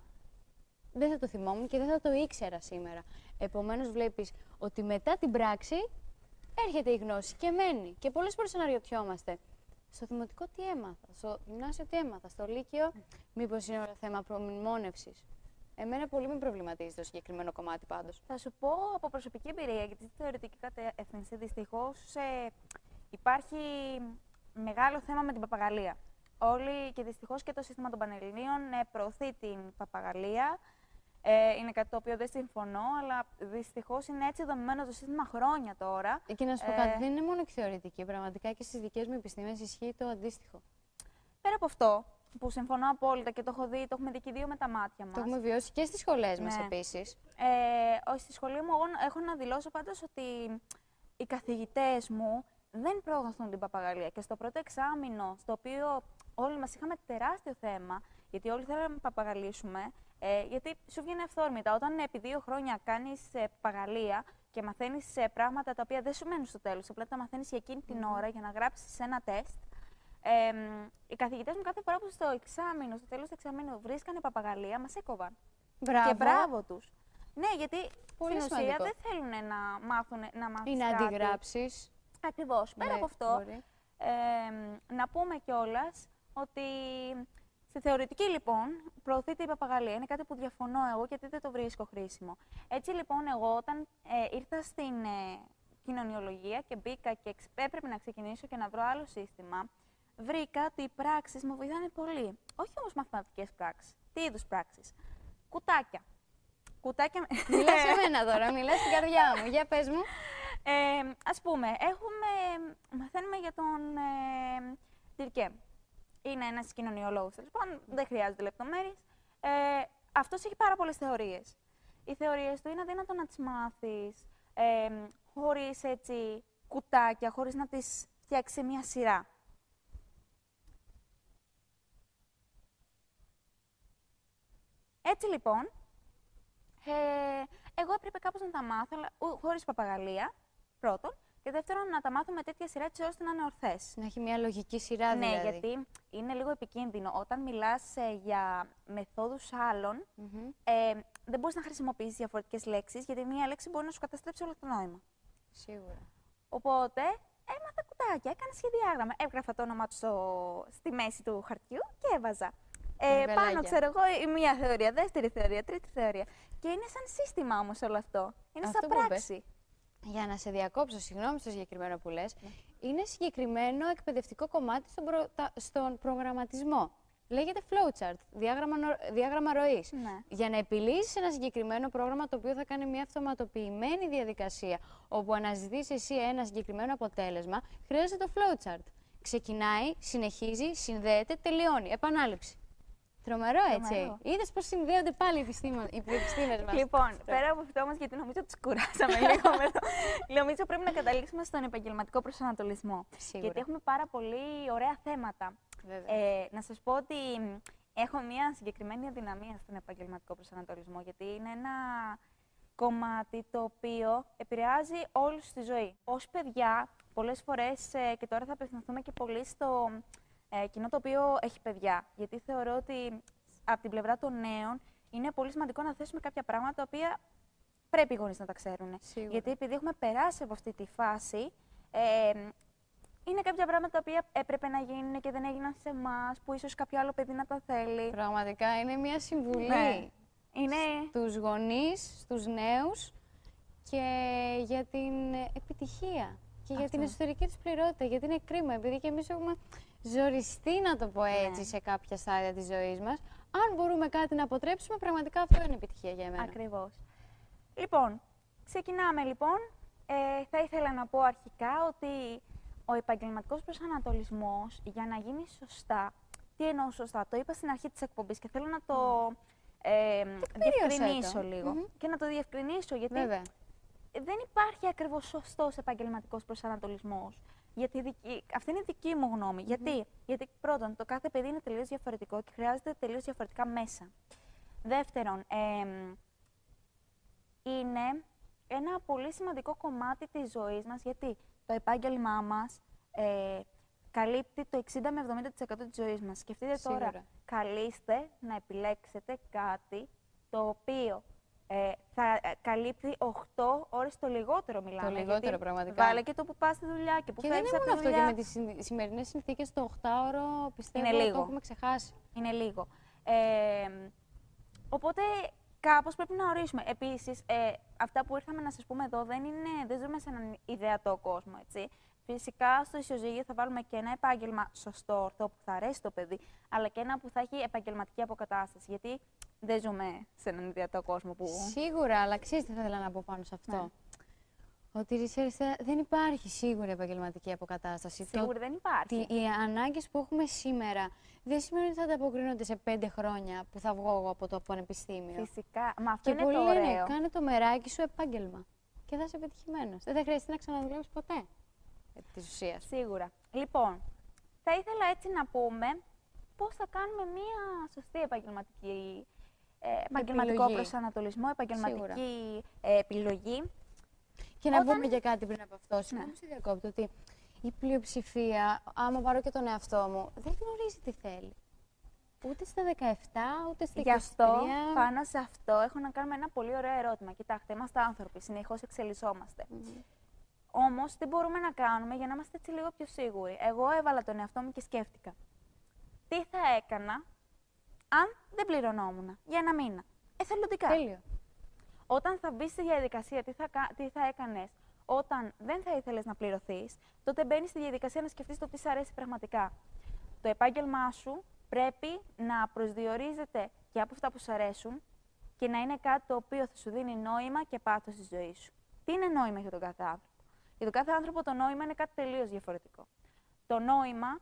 δεν θα το θυμόμουν και δεν θα το ήξερα σήμερα. Επομένως, βλέπεις ότι μετά την πράξη έρχεται η γνώση και μένει. Και πολλές φορές αναρωτιόμαστε, στο δημοτικό τι έμαθα, στο γυμνάσιο τι έμαθα, στο λύκειο, μήπως είναι όλο θέμα προμνημόνευσης? Εμένα πολύ με προβληματίζει το συγκεκριμένο κομμάτι πάντως. Θα σου πω από προσωπική εμπειρία, γιατί στη θεωρητική κατεύθυνση δυστυχώς υπάρχει μεγάλο θέμα με την παπαγαλία. Όλοι και δυστυχώς και το σύστημα των Πανελληνίων προωθεί την παπαγαλία. Είναι κάτι το οποίο δεν συμφωνώ, αλλά δυστυχώς είναι έτσι δομημένο το σύστημα χρόνια τώρα. Και να σου πω κάτι, δεν είναι μόνο η θεωρητική. Πραγματικά και στις δικές μου επιστήμες ισχύει το αντίστοιχο. Πέρα από αυτό, που συμφωνώ απόλυτα και το έχω δει, το έχουμε δει και δύο με τα μάτια μας. Το έχουμε βιώσει και στις σχολές μας επίσης. Στη σχολή μου, εγώ έχω να δηλώσω πάντως ότι οι καθηγητές μου δεν προωθούν την παπαγαλία. Και στο πρώτο εξάμηνο, στο οποίο όλοι μας είχαμε τεράστιο θέμα, γιατί όλοι θέλαμε να παπαγαλίσουμε, γιατί σου βγαίνει αυθόρμητα. Όταν επί 2 χρόνια κάνεις παπαγαλία και μαθαίνεις πράγματα τα οποία δεν σου μένουν στο τέλος, απλά τα μαθαίνεις για εκείνη την ώρα για να γράψεις ένα τεστ. Οι καθηγητές μου κάθε φορά που στο τέλος του εξαμήνου βρίσκανε παπαγαλία, μας έκοβαν. Μπράβο. Και μπράβο τους. Ναι, γιατί στην ουσία δεν θέλουν να μάθουν ή να αντιγράψεις. Ακριβώς. Πέρα από αυτό, να πούμε κιόλας ότι στη θεωρητική λοιπόν προωθείται η παπαγαλία. Είναι κάτι που διαφωνώ εγώ γιατί δεν το βρίσκω χρήσιμο. Έτσι λοιπόν εγώ όταν ήρθα στην κοινωνιολογία και μπήκα και έπρεπε να ξεκινήσω και να βρω άλλο σύστημα, βρήκα ότι οι πράξεις μου βοηθάνε πολύ. Όχι όμως μαθηματικές πράξεις. Τι είδους πράξεις? Κουτάκια. Μιλάς σε μένα τώρα, μιλάς στην καρδιά μου. Για πες μου. Ας πούμε, μαθαίνουμε για τον Τυρκέ. Είναι ένας κοινωνιολόγος, τέλος πάντων, δεν χρειάζονται λεπτομέρειες. Αυτός έχει πάρα πολλές θεωρίες. Οι θεωρίες του είναι αδύνατο να τις μάθεις χωρίς έτσι κουτάκια, χωρίς να τις φτιάξει μια σειρά. Έτσι λοιπόν, εγώ έπρεπε κάπως να τα μάθω, χωρίς παπαγαλία, πρώτον, και δεύτερον να τα μάθω με τέτοια σειρά έτσι ώστε να είναι ορθές. Να έχει μια λογική σειρά δηλαδή. Ναι, γιατί είναι λίγο επικίνδυνο. Όταν μιλάς για μεθόδους άλλων, δεν μπορείς να χρησιμοποιήσεις διαφορετικές λέξεις, γιατί μία λέξη μπορεί να σου καταστρέψει όλο το νόημα. Σίγουρα. Οπότε, έμαθα κουτάκια, έκανα σχεδιάγραμμα. Έγραφα το όνομά του στη μέση του χαρτιού και έβαζα. Πάνω, ξέρω εγώ, η μία θεωρία, δεύτερη θεωρία, τρίτη θεωρία. Και είναι σαν σύστημα όμως όλο αυτό. Είναι σαν πράξη. Για να σε διακόψω, συγγνώμη στο συγκεκριμένο που λες, είναι συγκεκριμένο εκπαιδευτικό κομμάτι στον προγραμματισμό. Λέγεται flowchart, διάγραμμα ροής. Ναι. Για να επιλύσεις ένα συγκεκριμένο πρόγραμμα το οποίο θα κάνει μια αυτοματοποιημένη διαδικασία, όπου αναζητείς εσύ ένα συγκεκριμένο αποτέλεσμα, χρειάζεται το flowchart. Ξεκινάει, συνεχίζει, συνδέεται, τελειώνει. Επανάληψη. Τρομερό, έτσι. Είδες πώς συνδέονται πάλι οι επιστήμες μας. Λοιπόν, πέρα από αυτό όμως, γιατί νομίζω τους κουράσαμε λίγο με το. Νομίζω πρέπει να καταλήξουμε στον επαγγελματικό προσανατολισμό. Σίγουρα. Γιατί έχουμε πάρα πολύ ωραία θέματα. Να σας πω ότι έχω μια συγκεκριμένη αδυναμία στον επαγγελματικό προσανατολισμό, γιατί είναι κομμάτι το οποίο επηρεάζει όλους στη ζωή. Ως παιδιά, πολλές φορές, και τώρα θα απευθυνθούμε και πολύ στο κοινό το οποίο έχει παιδιά, γιατί θεωρώ ότι από την πλευρά των νέων είναι πολύ σημαντικό να θέσουμε κάποια πράγματα τα οποία πρέπει οι γονείς να τα ξέρουν. Σίγουρα. Γιατί επειδή έχουμε περάσει από αυτή τη φάση, είναι κάποια πράγματα τα οποία έπρεπε να γίνουν και δεν έγιναν σε εμάς, που ίσως κάποιο άλλο παιδί να τα θέλει. Πραγματικά είναι μια συμβουλή. Ναι. Είναι... στους γονείς, στους νέους και για την επιτυχία και για την εσωτερική τους πληρότητα, γιατί είναι κρίμα, επειδή και εμείς έχουμε ζοριστεί, να το πω έτσι, σε κάποια στάδια της ζωής μας. Αν μπορούμε κάτι να αποτρέψουμε, πραγματικά αυτό είναι επιτυχία για εμένα. Ακριβώς. Λοιπόν, ξεκινάμε λοιπόν. Θα ήθελα να πω αρχικά ότι ο επαγγελματικός προσανατολισμός, για να γίνει σωστά, τι εννοώ σωστά, το είπα στην αρχή της εκπομπής και θέλω να το διευκρινίσω λίγο. Και να το διευκρινίσω, γιατί δεν υπάρχει ακριβώς σωστός επαγγελματικός προσανατολισμός. Γιατί αυτή είναι η δική μου γνώμη. Γιατί πρώτον, το κάθε παιδί είναι τελείως διαφορετικό και χρειάζεται τελείως διαφορετικά μέσα. Δεύτερον, είναι ένα πολύ σημαντικό κομμάτι της ζωής μας, γιατί το επάγγελμά μας καλύπτει το 60 με 70% της ζωής μας. Σκεφτείτε τώρα, καλείστε να επιλέξετε κάτι το οποίο θα καλύπτει 8 ώρες το λιγότερο, μιλάμε. Το λιγότερο, πραγματικά. Βάλε και το που πας στη δουλειά και που φεύγεις από τη δουλειά. Και δεν είναι αυτό, και με τις σημερινές συνθήκες το 8ωρο πιστεύω είναι λίγο. Το έχουμε ξεχάσει. Είναι λίγο. Οπότε κάπως πρέπει να ορίσουμε. Επίσης, αυτά που ήρθαμε να σας πούμε εδώ δεν ζούμε σε έναν ιδεατό κόσμο, έτσι. Φυσικά στο ισοζύγιο θα βάλουμε και ένα επάγγελμα σωστό, ορθό, που θα αρέσει το παιδί, αλλά και ένα που θα έχει επαγγελματική αποκατάσταση. Γιατί δεν ζούμε σε έναν ιδεατό κόσμο που. Σίγουρα, αλλά ξέρεις τι θα ήθελα να πω πάνω σε αυτό. Ναι. Ότι δεν υπάρχει σίγουρη επαγγελματική αποκατάσταση. Σίγουρα δεν υπάρχει. Οι ανάγκες που έχουμε σήμερα δεν σημαίνει ότι θα ανταποκρίνονται σε 5 χρόνια που θα βγω εγώ από το πανεπιστήμιο. Φυσικά. Μα αυτό και είναι το ωραίο. Λένε, κάνε το μεράκι σου επάγγελμα. Και θα είσαι πετυχημένος. Δεν θα χρειαστεί να ξαναδουλεύεις ποτέ. Της ουσίας. Σίγουρα. Λοιπόν, θα ήθελα έτσι να πούμε πώς θα κάνουμε μία σωστή επαγγελματικό προσανατολισμό, επαγγελματική επιλογή. Και να πούμε και κάτι πριν από αυτό. Συγγνώμη, σε διακόπτω, ότι η πλειοψηφία, άμα πάρω και τον εαυτό μου, δεν γνωρίζει τι θέλει. Ούτε στα 17, ούτε στα 23. Γι' αυτό, πάνω σε αυτό, έχω να κάνουμε ένα πολύ ωραίο ερώτημα. Κοιτάξτε, είμαστε άνθρωποι, συνεχώς εξελισσόμαστε. Όμως, τι μπορούμε να κάνουμε για να είμαστε έτσι λίγο πιο σίγουροι. Εγώ έβαλα τον εαυτό μου και σκέφτηκα. Τι θα έκανα αν δεν πληρωνόμουν για ένα μήνα. Εθελοντικά. Τέλειο. Όταν θα μπεις στη διαδικασία, τι θα έκανες όταν δεν θα ήθελες να πληρωθείς, τότε μπαίνεις στη διαδικασία να σκεφτείς το τι σ' αρέσει πραγματικά. Το επάγγελμά σου πρέπει να προσδιορίζεται και από αυτά που σ' αρέσουν και να είναι κάτι το οποίο θα σου δίνει νόημα και πάθος στη ζωή σου. Τι είναι νόημα για τον κάθε άνθρωπο? Για τον κάθε άνθρωπο το νόημα είναι κάτι τελείως διαφορετικό. Το νόημα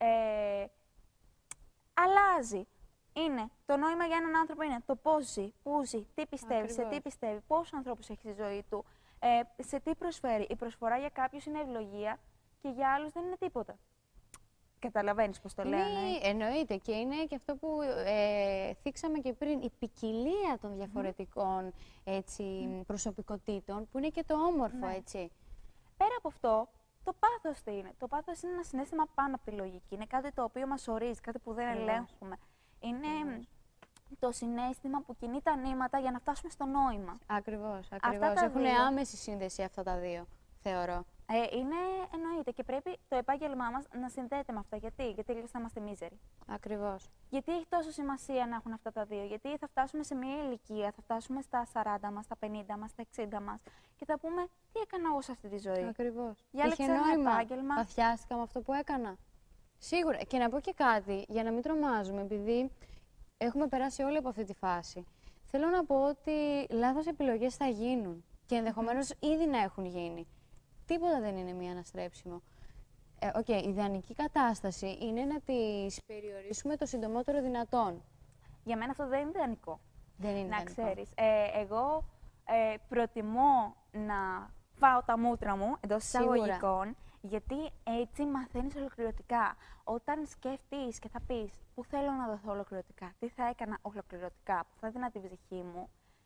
αλλάζει. Το νόημα για έναν άνθρωπο είναι το πώς ζει, πού ζει, τι πιστεύει, σε τι πιστεύει, πόσους ανθρώπους έχει στη ζωή του, σε τι προσφέρει. Η προσφορά για κάποιους είναι ευλογία και για άλλους δεν είναι τίποτα. Καταλαβαίνεις πώς το λέω, ναι. Εννοείται, και είναι και αυτό που θίξαμε και πριν, η ποικιλία των διαφορετικών προσωπικότητων, που είναι και το όμορφο, έτσι. Πέρα από αυτό, το πάθος τι είναι? Το πάθος είναι ένα συναίσθημα πάνω από τη λογική. Είναι κάτι το οποίο μας ορίζει, κάτι που δεν ελέγχουμε. Είναι το συναίσθημα που κινεί τα νήματα για να φτάσουμε στο νόημα. Ακριβώς. Έχουν άμεση σύνδεση αυτά τα δύο, θεωρώ. Εννοείται, και πρέπει το επάγγελμά μας να συνδέεται με αυτά. Γιατί αλλιώς θα είμαστε μίζεροι. Ακριβώς. Γιατί έχει τόσο σημασία να έχουν αυτά τα δύο? Γιατί θα φτάσουμε σε μια ηλικία, θα φτάσουμε στα 40 μας, στα 50 μας, στα 60 μας και θα πούμε τι έκανα εγώ σε αυτή τη ζωή. Ακριβώς. Διάλεξα ένα επάγγελμα. Παθιάστηκα με αυτό που έκανα. Σίγουρα. Και να πω και κάτι, για να μην τρομάζουμε, επειδή έχουμε περάσει όλοι από αυτή τη φάση. Θέλω να πω ότι λάθος επιλογές θα γίνουν και ενδεχομένως ήδη να έχουν γίνει. Τίποτα δεν είναι μη αναστρέψιμο. Η ιδανική κατάσταση είναι να τις περιορίσουμε το συντομότερο δυνατόν. Για μένα αυτό δεν είναι ιδανικό. Δεν είναι να ξέρεις. Εγώ προτιμώ να φάω τα μούτρα μου εντός εισαγωγικών, γιατί έτσι μαθαίνεις ολοκληρωτικά. Όταν σκέφτεις και θα πεις πού θέλω να δοθώ ολοκληρωτικά, τι θα έκανα ολοκληρωτικά, που θα έδινα την ψυχή μου,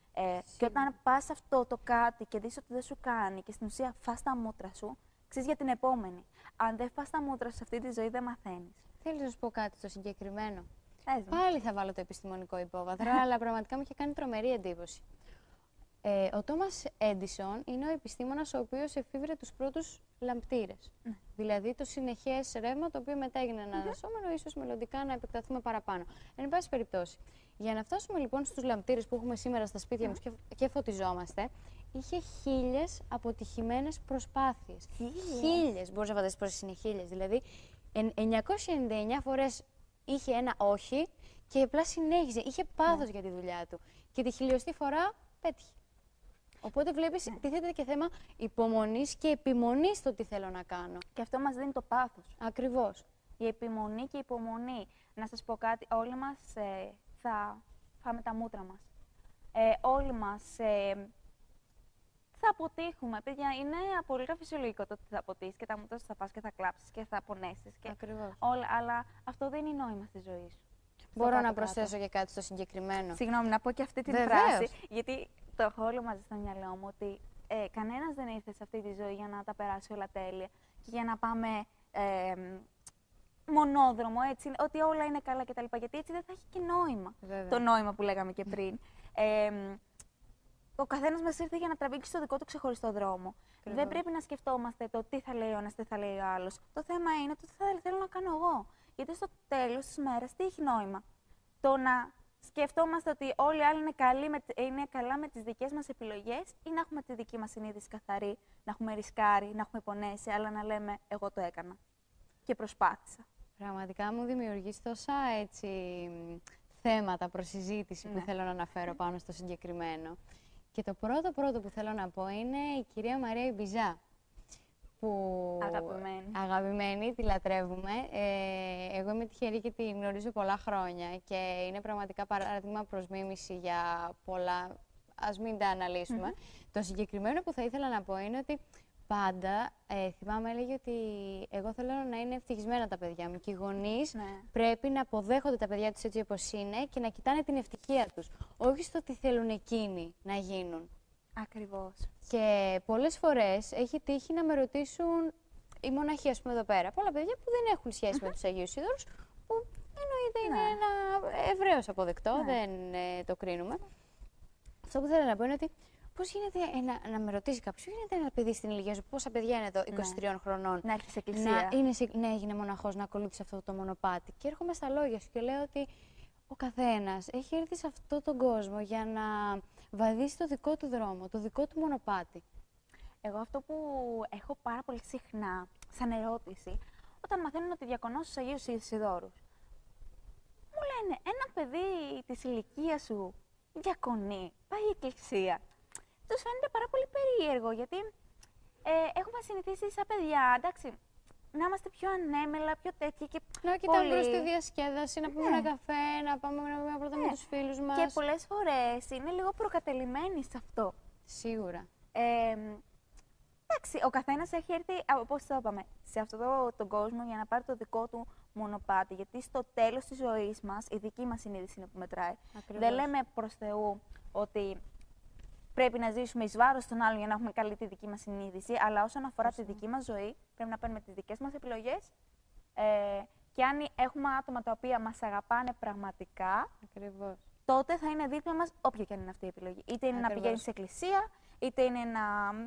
Και όταν πας αυτό το κάτι και δεις ότι δεν σου κάνει και στην ουσία φας τα μούτρα σου, ξέρεις για την επόμενη. Αν δεν φας τα μούτρα σου σε αυτή τη ζωή, δεν μαθαίνεις. Θέλεις να σου πω κάτι στο συγκεκριμένο? Πάλι θα βάλω το επιστημονικό υπόβαθρο, αλλά πραγματικά μου είχε κάνει τρομερή εντύπωση. Ο Τόμας Έντισον είναι ο επιστήμονας ο οποίος εφήβρε τους πρώτους λαμπτήρες. Δηλαδή το συνεχές ρεύμα, το οποίο μετά έγινε ένα ανασώμενο, ίσως μελλοντικά να επεκταθούμε παραπάνω. Εν πάση περιπτώσει, για να φτάσουμε λοιπόν στους λαμπτήρες που έχουμε σήμερα στα σπίτια μας και φωτιζόμαστε, είχε 1000 αποτυχημένες προσπάθειες. 1000! Μπορείς να φανταστείς πόσες είναι 1000. Δηλαδή, 999 φορές είχε ένα όχι και απλά συνέχιζε. Είχε πάθος για τη δουλειά του. Και τη 1000η φορά πέτυχε. Οπότε βλέπεις, τίθεται και θέμα υπομονής και επιμονής στο τι θέλω να κάνω. Και αυτό μας δίνει το πάθος. Ακριβώς. Η επιμονή και η υπομονή. Να σας πω κάτι, όλοι μας θα φάμε τα μούτρα μας. Όλοι μας θα αποτύχουμε. Παιδιά, είναι απολύτως φυσιολογικό το ότι θα αποτύχεις και τα μούτρα σου θα πας και θα κλάψεις και θα πονέσεις. Ακριβώς. Αλλά αυτό δεν είναι νόημα στη ζωή σου. Μπορώ να προσθέσω και κάτι στο συγκεκριμένο? Συγγνώμη, να πω και αυτή την φράση, γιατί το έχω όλο μαζί στο μυαλό μου, ότι κανένας δεν ήρθε σε αυτή τη ζωή για να τα περάσει όλα τέλεια και για να πάμε μονόδρομο, έτσι, ότι όλα είναι καλά κτλ. Γιατί έτσι δεν θα έχει και νόημα. Το νόημα που λέγαμε και πριν. Ο καθένας μας ήρθε για να τραβήξει το δικό του ξεχωριστό δρόμο. Δεν πρέπει να σκεφτόμαστε το τι θα λέει ο ένας, τι θα λέει ο άλλος. Το θέμα είναι το τι θέλω να κάνω εγώ. Γιατί στο τέλος της μέρας τι έχει νόημα? Το να σκεφτόμαστε ότι όλοι οι άλλοι είναι καλά με τις δικές μας επιλογές ή να έχουμε τη δική μας συνείδηση καθαρή, να έχουμε ρισκάρει, να έχουμε πονέσει, αλλά να λέμε εγώ το έκανα και προσπάθησα. Πραγματικά μου δημιουργείς τόσα θέματα προς συζήτηση που θέλω να αναφέρω πάνω στο συγκεκριμένο. Και το πρώτο που θέλω να πω είναι η κυρία Μαρία Ιμπιζά. Που αγαπημένη, τη λατρεύουμε. Εγώ είμαι τυχερή και τη γνωρίζω πολλά χρόνια και είναι πραγματικά παράδειγμα προς μίμηση για πολλά. Ας μην τα αναλύσουμε. Το συγκεκριμένο που θα ήθελα να πω είναι ότι πάντα, θυμάμαι, έλεγε ότι εγώ θέλω να είναι ευτυχισμένα τα παιδιά μου και οι γονείς πρέπει να αποδέχονται τα παιδιά τους έτσι όπως είναι και να κοιτάνε την ευτυχία τους, όχι στο τι θέλουν εκείνοι να γίνουν. Ακριβώς. Και πολλές φορές έχει τύχει να με ρωτήσουν οι μοναχοί, ας πούμε, εδώ πέρα. Πολλά παιδιά που δεν έχουν σχέση με τους Αγίους Σίδωρους, που εννοείται είναι ένα ευρέως αποδεκτό, δεν το κρίνουμε. Αυτό που θέλω να πω είναι ότι πώς γίνεται να με ρωτήσει κάποιος, πώς γίνεται ένα παιδί στην ηλικία σου, πόσα παιδιά είναι εδώ, 23 χρονών, να έρθει σε εκκλησία. Ναι, έγινε μοναχός, να ακολούθησε αυτό το μονοπάτι. Και έρχομαι στα λόγια σου και λέω ότι ο καθένας έχει έρθει σε αυτόν τον κόσμο για να βαδίσει το δικό του δρόμο, το δικό του μονοπάτι. Εγώ αυτό που έχω πάρα πολύ συχνά σαν ερώτηση, όταν μαθαίνουν ότι διακονώ στους Αγίους Ισιδώρους, μου λένε ένα παιδί της ηλικίας σου διακονεί, πάει η εκκλησία. Τους φαίνεται πάρα πολύ περίεργο, γιατί έχουμε συνηθίσει σαν παιδιά, εντάξει, να είμαστε πιο ανέμελα, πιο τέτοιοι και να κοιτάμε προς τη διασκέδαση, να πούμε ένα καφέ, να πάμε να πούμε πρώτα με τους φίλους μας. Και πολλές φορές είναι λίγο προκατελημένοι σε αυτό. Σίγουρα. Εντάξει, ο καθένας έχει έρθει, όπως το είπαμε, σε αυτόν τον κόσμο για να πάρει το δικό του μονοπάτι. Γιατί στο τέλος της ζωής μας, η δική μας συνείδηση είναι που μετράει. Ακριβώς. Δεν λέμε προς Θεού ότι πρέπει να ζήσουμε εις βάρος των άλλων για να έχουμε καλή τη δική μας συνείδηση, αλλά όσον αφορά τη δική μας ζωή, πρέπει να παίρνουμε τις δικές μας επιλογές. Και αν έχουμε άτομα τα οποία μας αγαπάνε πραγματικά, ακριβώς, τότε θα είναι δίπλα μας όποια και αν είναι αυτή η επιλογή. Είτε είναι να πηγαίνεις σε εκκλησία, είτε είναι να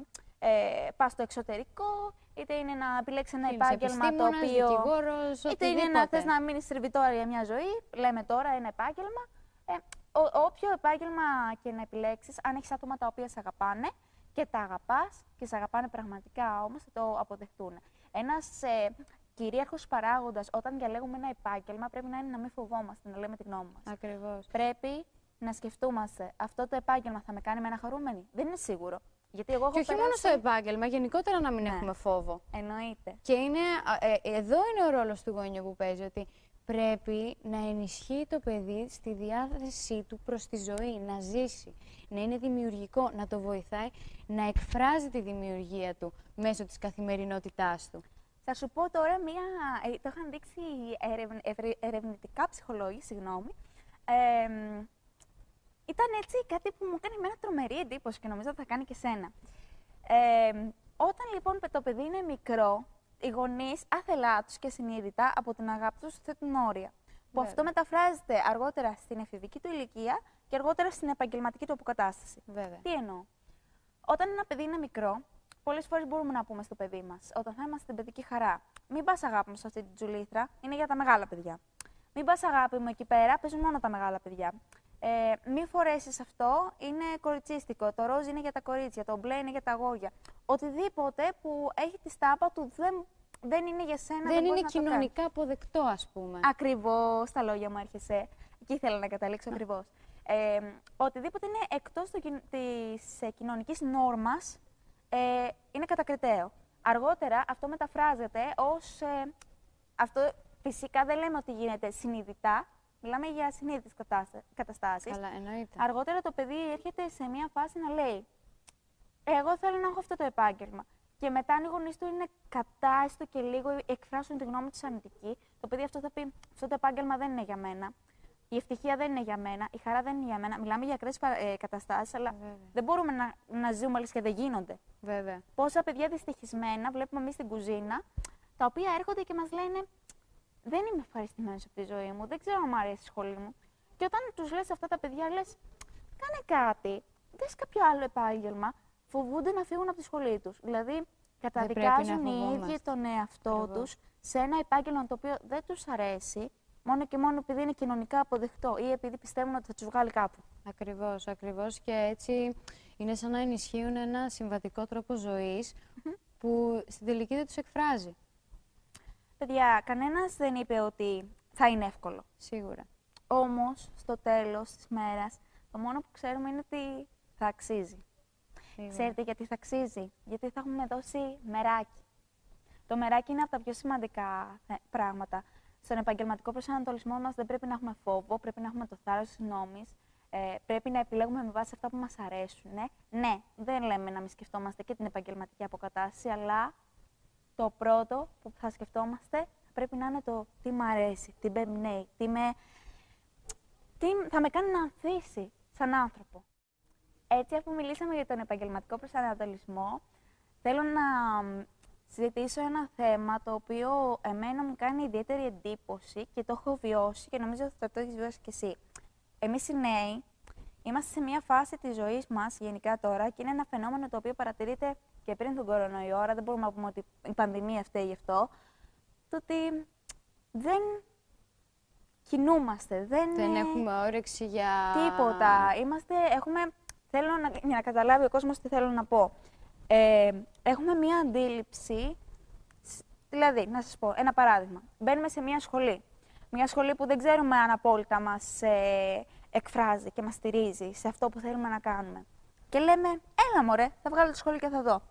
πας στο εξωτερικό, είτε είναι να επιλέξεις ένα επάγγελμα το οποίο. Δικηγόρος, είτε είναι να θες να μείνεις σερβιτόρια για μια ζωή. Λέμε τώρα ένα επάγγελμα. Όποιο επάγγελμα και να επιλέξεις, αν έχεις άτομα τα οποία σε αγαπάνε και τα αγαπάς και σε αγαπάνε πραγματικά, όμως θα το αποδεχτούν. Ένας κυρίαρχος παράγοντας όταν διαλέγουμε ένα επάγγελμα πρέπει να είναι να μην φοβόμαστε, να λέμε τη γνώμη μας. Ακριβώς. Πρέπει να σκεφτούμαστε, αυτό το επάγγελμα θα με κάνει με ένα χαρούμενη. Δεν είναι σίγουρο. Γιατί εγώ έχω και όχι μόνο στο επάγγελμα, γενικότερα να μην έχουμε φόβο. Εννοείται. Και εδώ είναι ο ρόλος του γονιού που παίζει, ότι πρέπει να ενισχύει το παιδί στη διάθεσή του προς τη ζωή, να ζήσει, να είναι δημιουργικό, να το βοηθάει να εκφράζει τη δημιουργία του μέσω της καθημερινότητάς του. Θα σου πω τώρα το είχαν δείξει ερευνητικά ψυχολόγοι, ήταν έτσι κάτι που μου έκανε εμένα τρομερή εντύπωση και νομίζω ότι θα κάνει και σένα. Όταν λοιπόν το παιδί είναι μικρό, οι γονείς άθελά τους και συνείδητα από την αγάπη τους θέτουν όρια. Που αυτό μεταφράζεται αργότερα στην εφηβική του ηλικία και αργότερα στην επαγγελματική του αποκατάσταση. Βέβαια. Τι εννοώ. Όταν ένα παιδί είναι μικρό, πολλές φορές μπορούμε να πούμε στο παιδί μας, όταν θα είμαστε στην παιδική χαρά, μην πας αγάπη μου σε αυτή την τζουλήθρα, είναι για τα μεγάλα παιδιά. Μην πας αγάπη μου εκεί πέρα, παίζουν μόνο τα μεγάλα παιδιά. Μην φορέσεις αυτό, είναι κοριτσίστικο. Το ροζ είναι για τα κορίτσια, το μπλε είναι για τα αγόρια. Οτιδήποτε που έχει τη στάπα του δεν είναι για σένα. Δεν είναι κοινωνικά αποδεκτό, ας πούμε. Ακριβώς, τα λόγια μου έρχεσαι. Εκεί ήθελα να καταλήξω ακριβώς. Οτιδήποτε είναι εκτός της κοινωνικής νόρμας είναι κατακριτέο. Αργότερα αυτό μεταφράζεται ως. Αυτό φυσικά δεν λέμε ότι γίνεται συνειδητά. Μιλάμε για συνείδητες καταστάσεις. Καλά, εννοείται. Αργότερα το παιδί έρχεται σε μια φάση να λέει: εγώ θέλω να έχω αυτό το επάγγελμα. Και μετά, αν οι γονείς του είναι κατά, έστω και λίγο, εκφράσουν τη γνώμη τους αρνητική, το παιδί αυτό θα πει: αυτό το επάγγελμα δεν είναι για μένα. Η ευτυχία δεν είναι για μένα. Η χαρά δεν είναι για μένα. Μιλάμε για ακραίες καταστάσεις, αλλά δεν μπορούμε να ζούμε λες και δεν γίνονται. Βέβαια. Πόσα παιδιά δυστυχισμένα βλέπουμε εμείς στην κουζίνα, τα οποία έρχονται και μας λένε: δεν είμαι ευχαριστημένος από τη ζωή μου, δεν ξέρω αν μου αρέσει η σχολή μου. Και όταν τους λες αυτά τα παιδιά, λες: κάνε κάτι, δες κάποιο άλλο επάγγελμα. Φοβούνται να φύγουν από τη σχολή τους. Δηλαδή, καταδικάζουν οι ίδιοι τον εαυτό τους σε ένα επάγγελμα το οποίο δεν τους αρέσει, μόνο και μόνο επειδή είναι κοινωνικά αποδεκτό ή επειδή πιστεύουν ότι θα τους βγάλει κάπου. Ακριβώς, ακριβώς. Και έτσι είναι σαν να ενισχύουν ένα συμβατικό τρόπο ζωής που στην τελική δεν τους εκφράζει. Παιδιά, κανένας δεν είπε ότι θα είναι εύκολο. Σίγουρα. Όμως, στο τέλος της μέρας, το μόνο που ξέρουμε είναι ότι θα αξίζει. Ξέρετε γιατί θα αξίζει? Γιατί θα έχουμε δώσει μεράκι. Το μεράκι είναι από τα πιο σημαντικά πράγματα. Στον επαγγελματικό προσανατολισμό μας δεν πρέπει να έχουμε φόβο, πρέπει να έχουμε το θάρρος της νόμης, πρέπει να επιλέγουμε με βάση αυτά που μας αρέσουν. Ναι, δεν λέμε να μην σκεφτόμαστε και την επαγγελματική αποκατάσταση, αλλά το πρώτο που θα σκεφτόμαστε θα πρέπει να είναι το τι μου αρέσει, τι με εμπνέει, τι θα με κάνει να ανθίσει σαν άνθρωπο. Έτσι, αφού μιλήσαμε για τον επαγγελματικό προσανατολισμό, θέλω να συζητήσω ένα θέμα το οποίο εμένα μου κάνει ιδιαίτερη εντύπωση και το έχω βιώσει και νομίζω ότι θα το έχεις βιώσει κι εσύ. Εμείς οι νέοι είμαστε σε μια φάση της ζωής μας γενικά τώρα και είναι ένα φαινόμενο το οποίο παρατηρείται και πριν τον κορονοϊό, άρα δεν μπορούμε να πούμε ότι η πανδημία φταίει γι' αυτό, το ότι δεν κινούμαστε, δεν έχουμε όρεξη για τίποτα. Θέλω για να καταλάβει ο κόσμος τι θέλω να πω. Έχουμε μία αντίληψη, δηλαδή, να σας πω ένα παράδειγμα. Μπαίνουμε σε μία σχολή. Μία σχολή που δεν ξέρουμε αν απόλυτα μας εκφράζει και μας στηρίζει σε αυτό που θέλουμε να κάνουμε. Και λέμε, έλα μωρέ, θα βγάλω τη σχολή και θα δω.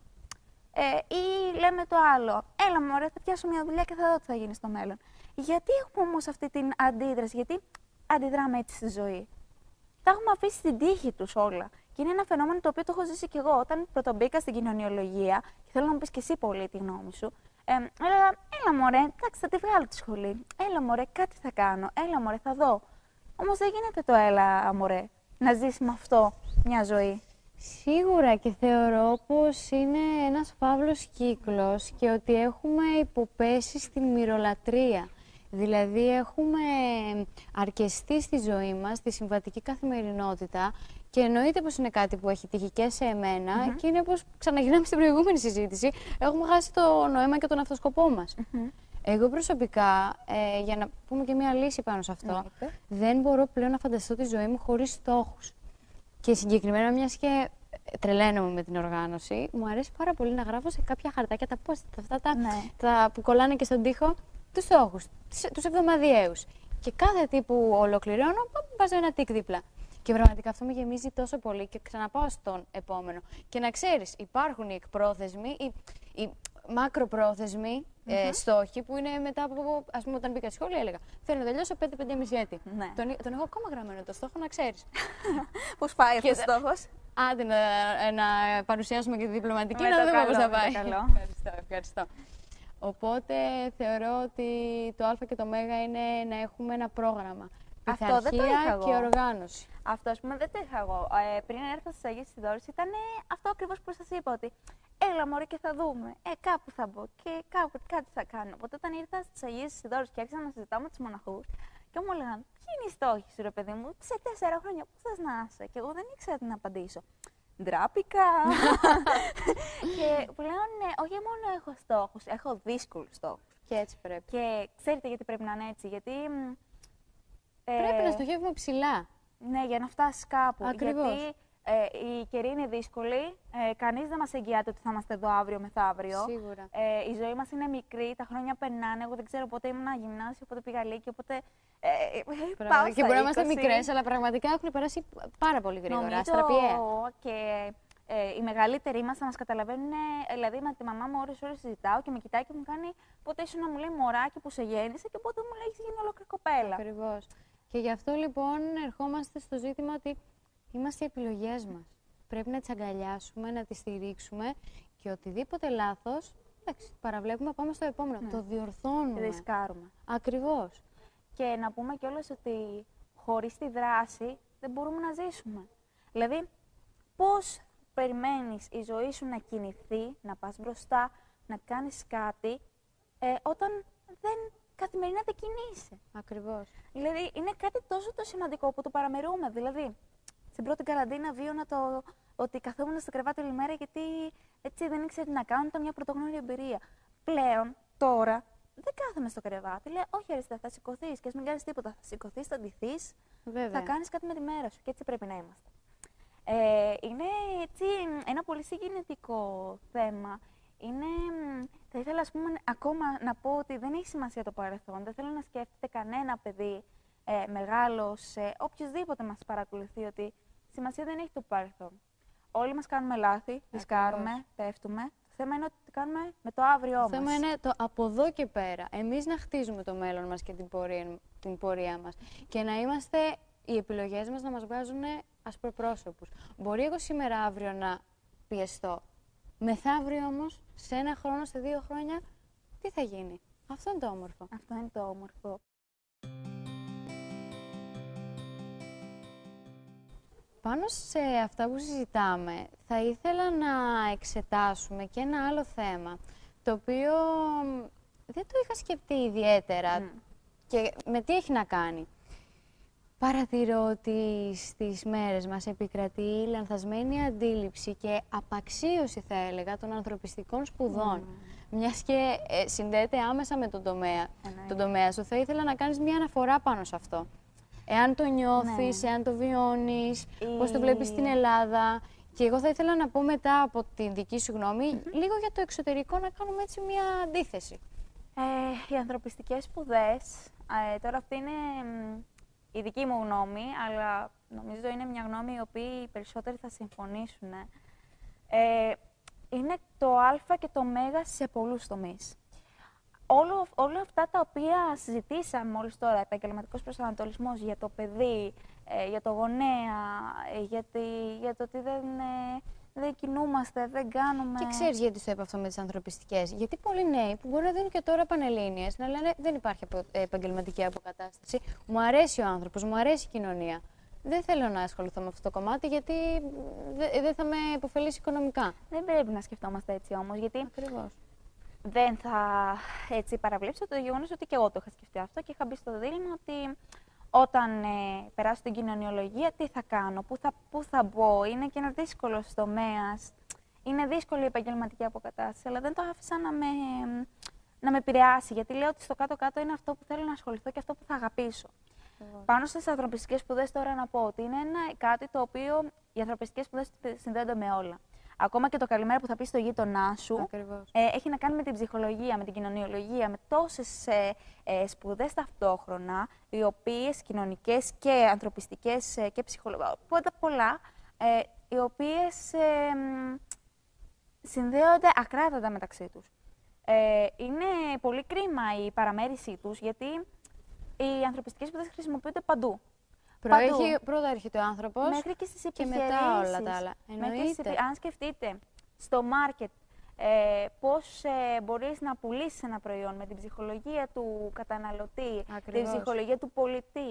Ή λέμε το άλλο, έλα μωρέ, θα πιάσω μια δουλειά και θα δω τι θα γίνει στο μέλλον. Γιατί έχουμε όμως αυτή την αντίδραση, γιατί αντιδράμε έτσι στη ζωή? Τα έχουμε αφήσει στην τύχη τους όλα. Και είναι ένα φαινόμενο το οποίο το έχω ζήσει κι εγώ. Όταν πρωτομπήκα στην κοινωνιολογία, και θέλω να μου πεις και εσύ πολύ τη γνώμη σου, έλεγα, έλα μωρέ, εντάξει, θα τη βγάλω τη σχολή. Έλα μωρέ, κάτι θα κάνω. Έλα μωρέ, θα δω. Όμως δεν γίνεται το έλα μωρέ, να ζήσει με αυτό μια ζωή. Σίγουρα, και θεωρώ πως είναι ένας φαύλος κύκλος και ότι έχουμε υποπέσει στη μυρολατρεία. Δηλαδή έχουμε αρκεστεί στη ζωή μας, στη συμβατική καθημερινότητα και εννοείται πως είναι κάτι που έχει τύχει και σε εμένα και είναι πως ξαναγυρνάμε στην προηγούμενη συζήτηση, έχουμε χάσει το νόημα και τον αυτοσκοπό μας. Εγώ προσωπικά, για να πούμε και μια λύση πάνω σε αυτό, δεν μπορώ πλέον να φανταστώ τη ζωή μου χωρίς στόχους. Και συγκεκριμένα, μιας και τρελαίνομαι με την οργάνωση, μου αρέσει πάρα πολύ να γράφω σε κάποια χαρτάκια τα post-it, αυτά τα που κολλάνε και στον τοίχο, τους στόχους, τους εβδομαδιαίους. Και κάθε τι που ολοκληρώνω, βάζω ένα τικ δίπλα. Και πραγματικά αυτό με γεμίζει τόσο πολύ και ξαναπάω στον επόμενο. Και να ξέρεις, υπάρχουν οι εκπρόθεσμοι, οι μακροπρόθεσμοι στόχοι που είναι μετά από, ας πούμε, όταν μπήκα στη σχολή, έλεγα θέλω να τελειώσω 5-5,5 έτη. Ναι. Τον έχω ακόμα γραμμένο το στόχο, να ξέρεις. Πώς πάει αυτός ο στόχος? Άντε να παρουσιάσουμε και τη διπλωματική, να δούμε πώς θα πάει. Ευχαριστώ. Οπότε θεωρώ ότι το Α και το Μ είναι να έχουμε ένα πρόγραμμα. Αυτό δεν το είχα εγώ. Και οργάνωση. Αυτό, ας πούμε, δεν το είχα εγώ. Πριν έρθω στις Αγίες Ιδώρες ήταν αυτό ακριβώς που σας είπα, ότι έλα μωρέ και θα δούμε, κάπου θα μπω και κάπου κάτι θα κάνω. Οπότε όταν ήρθα στις Αγίες Ιδώρες και άρχισα να συζητάω με τους μοναχούς και μου έλεγαν ποιοι είναι οι στόχοι σου ρε παιδί μου, σε 4 χρόνια πού θες να είσαι? Και εγώ δεν ήξερα τι να απαντήσω. Ντράπηκα. Και πλέον όχι μόνο έχω στόχους, έχω δύσκολους στόχους. Και έτσι πρέπει. Και ξέρετε γιατί πρέπει να είναι έτσι? Γιατί πρέπει να στοχεύουμε ψηλά. Ναι, για να φτάσει κάπου. Ακριβώς. Γιατί η καιρή είναι δύσκολη. Κανείς δεν μας εγγυάται ότι θα είμαστε εδώ αύριο μεθαύριο. Σίγουρα. Η ζωή μας είναι μικρή, τα χρόνια περνάνε. Εγώ δεν ξέρω πότε ήμουν γυμνάσιο, πότε πήγα λύκειο, πότε. Πάω και μπορεί να είμαστε μικρές, αλλά πραγματικά έχουν περάσει πάρα πολύ γρήγορα. Αστραπιαία. Και οι μεγαλύτεροι μας θα μας καταλαβαίνουν. Δηλαδή, με τη μαμά μου ώρες συζητάω και με κοιτάει και μου κάνει πότε ήσουν να μου λέει μωράκι που σε γέννησε και πότε μου λέει έχει γίνει ολόκληρη κοπέλα. Ακριβώς. Και γι' αυτό λοιπόν ερχόμαστε στο ζήτημα ότι είμαστε οι επιλογές μας. Πρέπει να τις αγκαλιάσουμε, να τις στηρίξουμε και οτιδήποτε λάθος, εντάξει, παραβλέπουμε, πάμε στο επόμενο. Ναι. Το διορθώνουμε. Ρισκάρουμε. Ακριβώς. Και να πούμε κιόλας ότι χωρίς τη δράση δεν μπορούμε να ζήσουμε. Δηλαδή, πώς περιμένεις η ζωή σου να κινηθεί, να πας μπροστά, να κάνεις κάτι, όταν καθημερινά δεν κινείσαι. Ακριβώς. Δηλαδή, είναι κάτι τόσο το σημαντικό που το παραμερούμε. Δηλαδή, στην πρώτη καραντίνα βίωνα ότι καθόμουν στο κρεβάτι όλη μέρα γιατί έτσι δεν ήξερα τι να κάνω, ήταν μια πρωτόγνωρη εμπειρία. Πλέον, τώρα, δεν κάθομαι στο κρεβάτι. Λέω, όχι αριστεία, θα σηκωθείς και ας μην κάνεις τίποτα. Θα σηκωθείς, θα ντυθείς, θα κάνεις κάτι με τη μέρα σου και έτσι πρέπει να είμαστε. Είναι έτσι ένα πολύ συγκινητικό θέμα. Θα ήθελα, ας πούμε, ακόμα να πω ότι δεν έχει σημασία το παρελθόν. Δεν θέλω να σκέφτεται κανένα παιδί μεγάλος, οποιοδήποτε μας παρακολουθεί, ότι σημασία δεν έχει το παρελθόν. Όλοι μας κάνουμε λάθη, ρισκάρουμε, πέφτουμε. Το θέμα είναι ότι το κάνουμε με το αύριό μας. Το θέμα είναι το από εδώ και πέρα. Εμείς να χτίζουμε το μέλλον μας και την πορεία μας. Και να είμαστε, οι επιλογές μας να μας βγάζουν ασπροπρόσωπους. Μπορεί εγώ σήμερα, αύριο να πιεστώ. Μεθαύριο όμως, σε 1 χρόνο, σε 2 χρόνια, τι θα γίνει? Αυτό είναι το όμορφο. Αυτό είναι το όμορφο. Πάνω σε αυτά που συζητάμε, θα ήθελα να εξετάσουμε και ένα άλλο θέμα, το οποίο δεν το είχα σκεφτεί ιδιαίτερα και με τι έχει να κάνει. Παρατηρώ ότι στις μέρες μας επικρατεί λανθασμένη αντίληψη και απαξίωση, θα έλεγα, των ανθρωπιστικών σπουδών. Μιας και συνδέεται άμεσα με τον τομέα σου, θα ήθελα να κάνεις μια αναφορά πάνω σε αυτό. Εάν το νιώθεις, εάν το βιώνεις, πώς το βλέπεις στην Ελλάδα. Και εγώ θα ήθελα να πω μετά από τη δική σου γνώμη, λίγο για το εξωτερικό, να κάνουμε έτσι μια αντίθεση. Οι ανθρωπιστικές σπουδές, τώρα αυτή είναι η δική μου γνώμη, αλλά νομίζω είναι μια γνώμη η οποία οι περισσότεροι θα συμφωνήσουν. Είναι το α και το ω σε πολλούς τομείς. Όλα αυτά τα οποία συζητήσαμε μόλις τώρα, επαγγελματικός προσανατολισμός για το παιδί, για το γονέα, για το ότι δεν κινούμαστε, δεν κάνουμε. Και ξέρεις γιατί το είπα αυτό με τις ανθρωπιστικές? Γιατί πολλοί νέοι που μπορεί να δίνουν και τώρα πανελλήνιες, να λένε δεν υπάρχει επαγγελματική αποκατάσταση, μου αρέσει ο άνθρωπος, μου αρέσει η κοινωνία. Δεν θέλω να ασχοληθώ με αυτό το κομμάτι, γιατί δεν θα με υποφελήσει οικονομικά. Δεν πρέπει να σκεφτόμαστε έτσι όμως, γιατί ακριβώς. Δεν θα έτσι παραβλέψω το γεγονός ότι και εγώ το είχα σκεφτεί αυτό και είχα μπει στο δίλημμα ότι όταν περάσω την κοινωνιολογία, τι θα κάνω, πού θα μπω. Είναι και ένα δύσκολο τομέα. Είναι δύσκολη η επαγγελματική αποκατάσταση, αλλά δεν το άφησα να με επηρεάσει. Γιατί λέω ότι στο κάτω-κάτω είναι αυτό που θέλω να ασχοληθώ και αυτό που θα αγαπήσω. Πάνω στις ανθρωπιστικές σπουδές, τώρα να πω ότι είναι κάτι το οποίο οι ανθρωπιστικές σπουδές συνδέονται με όλα. Ακόμα και το καλημέρα που θα πει στο γείτονά σου έχει να κάνει με την ψυχολογία, με την κοινωνιολογία, με τόσες σπουδές ταυτόχρονα, οι οποίες κοινωνικές και ανθρωπιστικές και ψυχολογικές, πολλά, οι οποίες συνδέονται ακράδαντα μεταξύ τους. Είναι πολύ κρίμα η παραμέρησή τους, γιατί οι ανθρωπιστικές σπουδές χρησιμοποιούνται παντού. Πρώτα έρχεται ο άνθρωπος μέχρι και στις επιχειρήσεις. Και μετά όλα τα άλλα. Αν σκεφτείτε στο μάρκετ πώς μπορείς να πουλήσεις ένα προϊόν με την ψυχολογία του καταναλωτή, την ψυχολογία του πολιτή,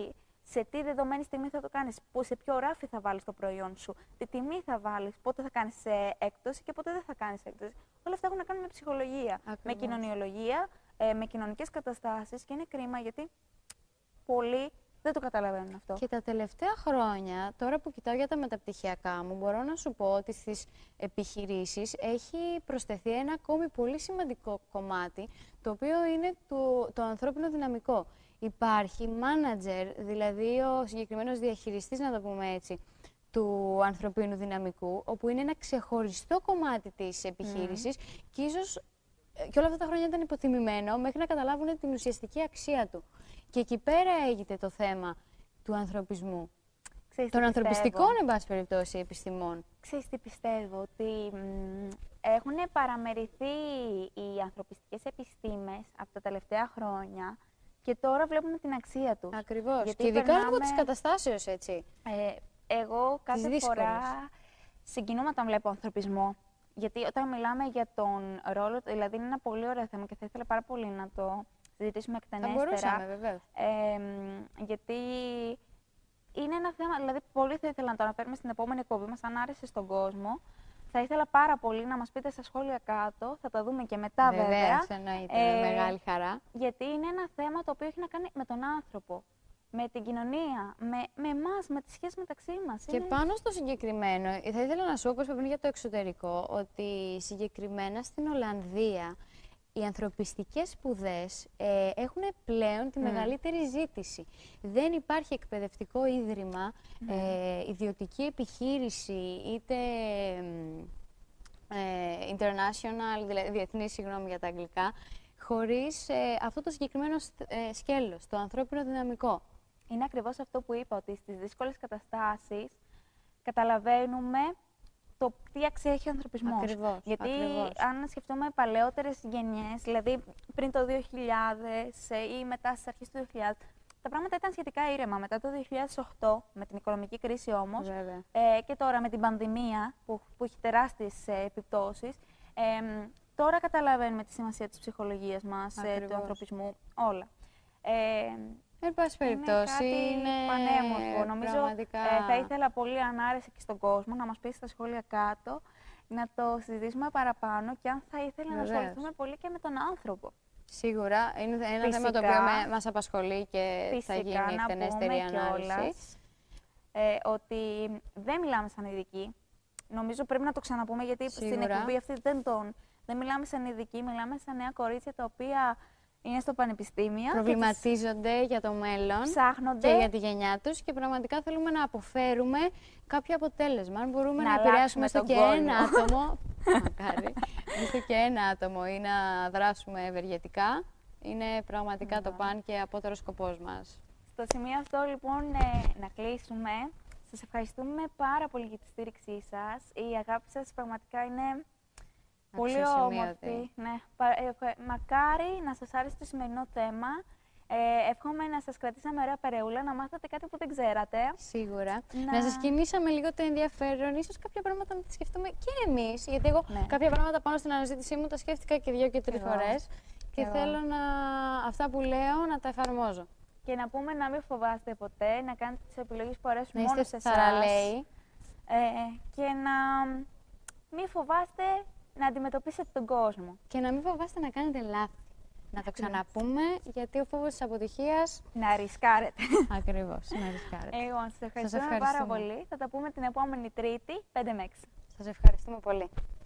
σε τι δεδομένη στιγμή θα το κάνεις, σε ποιο ράφι θα βάλεις το προϊόν σου, τι τιμή θα βάλεις, πότε θα κάνεις έκπτωση και πότε δεν θα κάνεις έκπτωση. Όλα αυτά έχουν να κάνουν με ψυχολογία, Ακριβώς. με κοινωνιολογία, με κοινωνικές καταστάσεις και είναι κρίμα γιατί πολλοί δεν το καταλαβαίνουν αυτό. Και τα τελευταία χρόνια, τώρα που κοιτάω για τα μεταπτυχιακά μου, μπορώ να σου πω ότι στις επιχειρήσεις έχει προσθεθεί ένα ακόμη πολύ σημαντικό κομμάτι, το οποίο είναι το ανθρώπινο δυναμικό. Υπάρχει manager, δηλαδή ο συγκεκριμένος διαχειριστής, να το πούμε έτσι, του ανθρωπίνου δυναμικού, όπου είναι ένα ξεχωριστό κομμάτι της επιχείρησης και ίσως και όλα αυτά τα χρόνια ήταν υποτιμημένο μέχρι να καταλάβουν την ουσιαστική αξία του. Και εκεί πέρα έγινε το θέμα του ανθρωπισμού. Των ανθρωπιστικών, εν πάση περιπτώσει, επιστημών. Ξέρεις τι πιστεύω, ότι έχουν παραμεριθεί οι ανθρωπιστικές επιστήμες από τα τελευταία χρόνια και τώρα βλέπουμε την αξία τους. Ακριβώς. Γιατί και ειδικά λόγω της καταστάσεως, έτσι. Εγώ κάθε φορά συγκινούμαι όταν βλέπω ανθρωπισμό. Γιατί όταν μιλάμε για τον ρόλο, δηλαδή είναι ένα πολύ ωραίο θέμα και θα ήθελα πάρα πολύ να το συζητήσουμε εκτενέστερα. Θα μπορούσαμε, βεβαίως. Γιατί είναι ένα θέμα, δηλαδή πολύ θα ήθελα να το αναφέρουμε στην επόμενη εκπομπή μας, αν άρεσε στον κόσμο. Θα ήθελα πάρα πολύ να μας πείτε στα σχόλια κάτω, θα τα δούμε και μετά βέβαια. Βεβαίως, εννοείται, με μεγάλη χαρά. Γιατί είναι ένα θέμα το οποίο έχει να κάνει με τον άνθρωπο, με την κοινωνία, με εμάς, με τις σχέσεις μεταξύ μας. Και πάνω στο συγκεκριμένο, θα ήθελα να σου πω, όπως είπαμε για το εξωτερικό, ότι συγκεκριμένα στην Ολλανδία οι ανθρωπιστικές σπουδές έχουν πλέον τη μεγαλύτερη ζήτηση. Δεν υπάρχει εκπαιδευτικό ίδρυμα, ιδιωτική επιχείρηση, είτε international, δηλαδή διεθνή, συγγνώμη για τα αγγλικά, χωρίς αυτό το συγκεκριμένο σκέλος, το ανθρώπινο δυναμικό. Είναι ακριβώς αυτό που είπα, ότι στις δύσκολες καταστάσεις καταλαβαίνουμε το τι αξία έχει ο ανθρωπισμός. Ακριβώς, γιατί ακριβώς. αν σκεφτούμε παλαιότερες γενιές, δηλαδή πριν το 2000 ή μετά στις αρχές του 2000, τα πράγματα ήταν σχετικά ήρεμα. Μετά το 2008, με την οικονομική κρίση όμως, και τώρα με την πανδημία που έχει τεράστιες επιπτώσεις, τώρα καταλαβαίνουμε τη σημασία της ψυχολογίας μας, του ανθρωπισμού, όλα. Εν πάση περιπτώσει, είναι πανέμορφο. Νομίζω πραγματικά... θα ήθελα πολύ, αν άρεσε και στον κόσμο, να μας πει στα σχόλια κάτω, να το συζητήσουμε παραπάνω και αν θα ήθελα να ασχοληθούμε πολύ και με τον άνθρωπο. Σίγουρα. Είναι ένα θέμα το οποίο μας απασχολεί και θα γίνει εκτενέστερη ανάλυση. Ότι δεν μιλάμε σαν ειδικοί. Νομίζω πρέπει να το ξαναπούμε, γιατί στην εκπομπή αυτή δεν μιλάμε σαν ειδικοί, μιλάμε σαν νέα κορίτσια τα οποία είναι στο πανεπιστήμιο. Προβληματίζονται για το μέλλον, ψάχνονται και για τη γενιά τους και πραγματικά θέλουμε να αποφέρουμε κάποιο αποτέλεσμα. Αν μπορούμε να επηρεάσουμε έστω και ένα άτομο, μακάρι, έστω και ένα άτομο ή να δράσουμε ευεργετικά, είναι πραγματικά το παν και απότερος σκοπός μας. Στο σημείο αυτό λοιπόν να κλείσουμε. Σας ευχαριστούμε πάρα πολύ για τη στήριξή σας. Η αγάπη σας πραγματικά είναι πολύ όμορφη. Ναι. Μακάρι να σας άρεσε το σημερινό θέμα. Εύχομαι να σας κρατήσαμε ωραία περαιούλα, να μάθετε κάτι που δεν ξέρατε. Σίγουρα. Να σας κινήσαμε λίγο το ενδιαφέρον, ίσως κάποια πράγματα να τα σκεφτούμε και εμείς. Γιατί εγώ κάποια πράγματα πάνω στην αναζήτησή μου τα σκέφτηκα και 2 και 3 φορές. Και θέλω αυτά που λέω να τα εφαρμόζω. Και να πούμε να μην φοβάστε ποτέ, να κάνετε τις επιλογές που αρέσουν μόνο σε εσάς. Και να μην φοβάστε να αντιμετωπίσετε τον κόσμο. Και να μην φοβάστε να κάνετε λάθη. Να το ξαναπούμε, γιατί ο φόβος της αποτυχίας... Να ρισκάρετε. Ακριβώς, να ρισκάρετε. Σας ευχαριστούμε πάρα πολύ. Θα τα πούμε την επόμενη Τρίτη, 5 με 6. Σας ευχαριστούμε πολύ.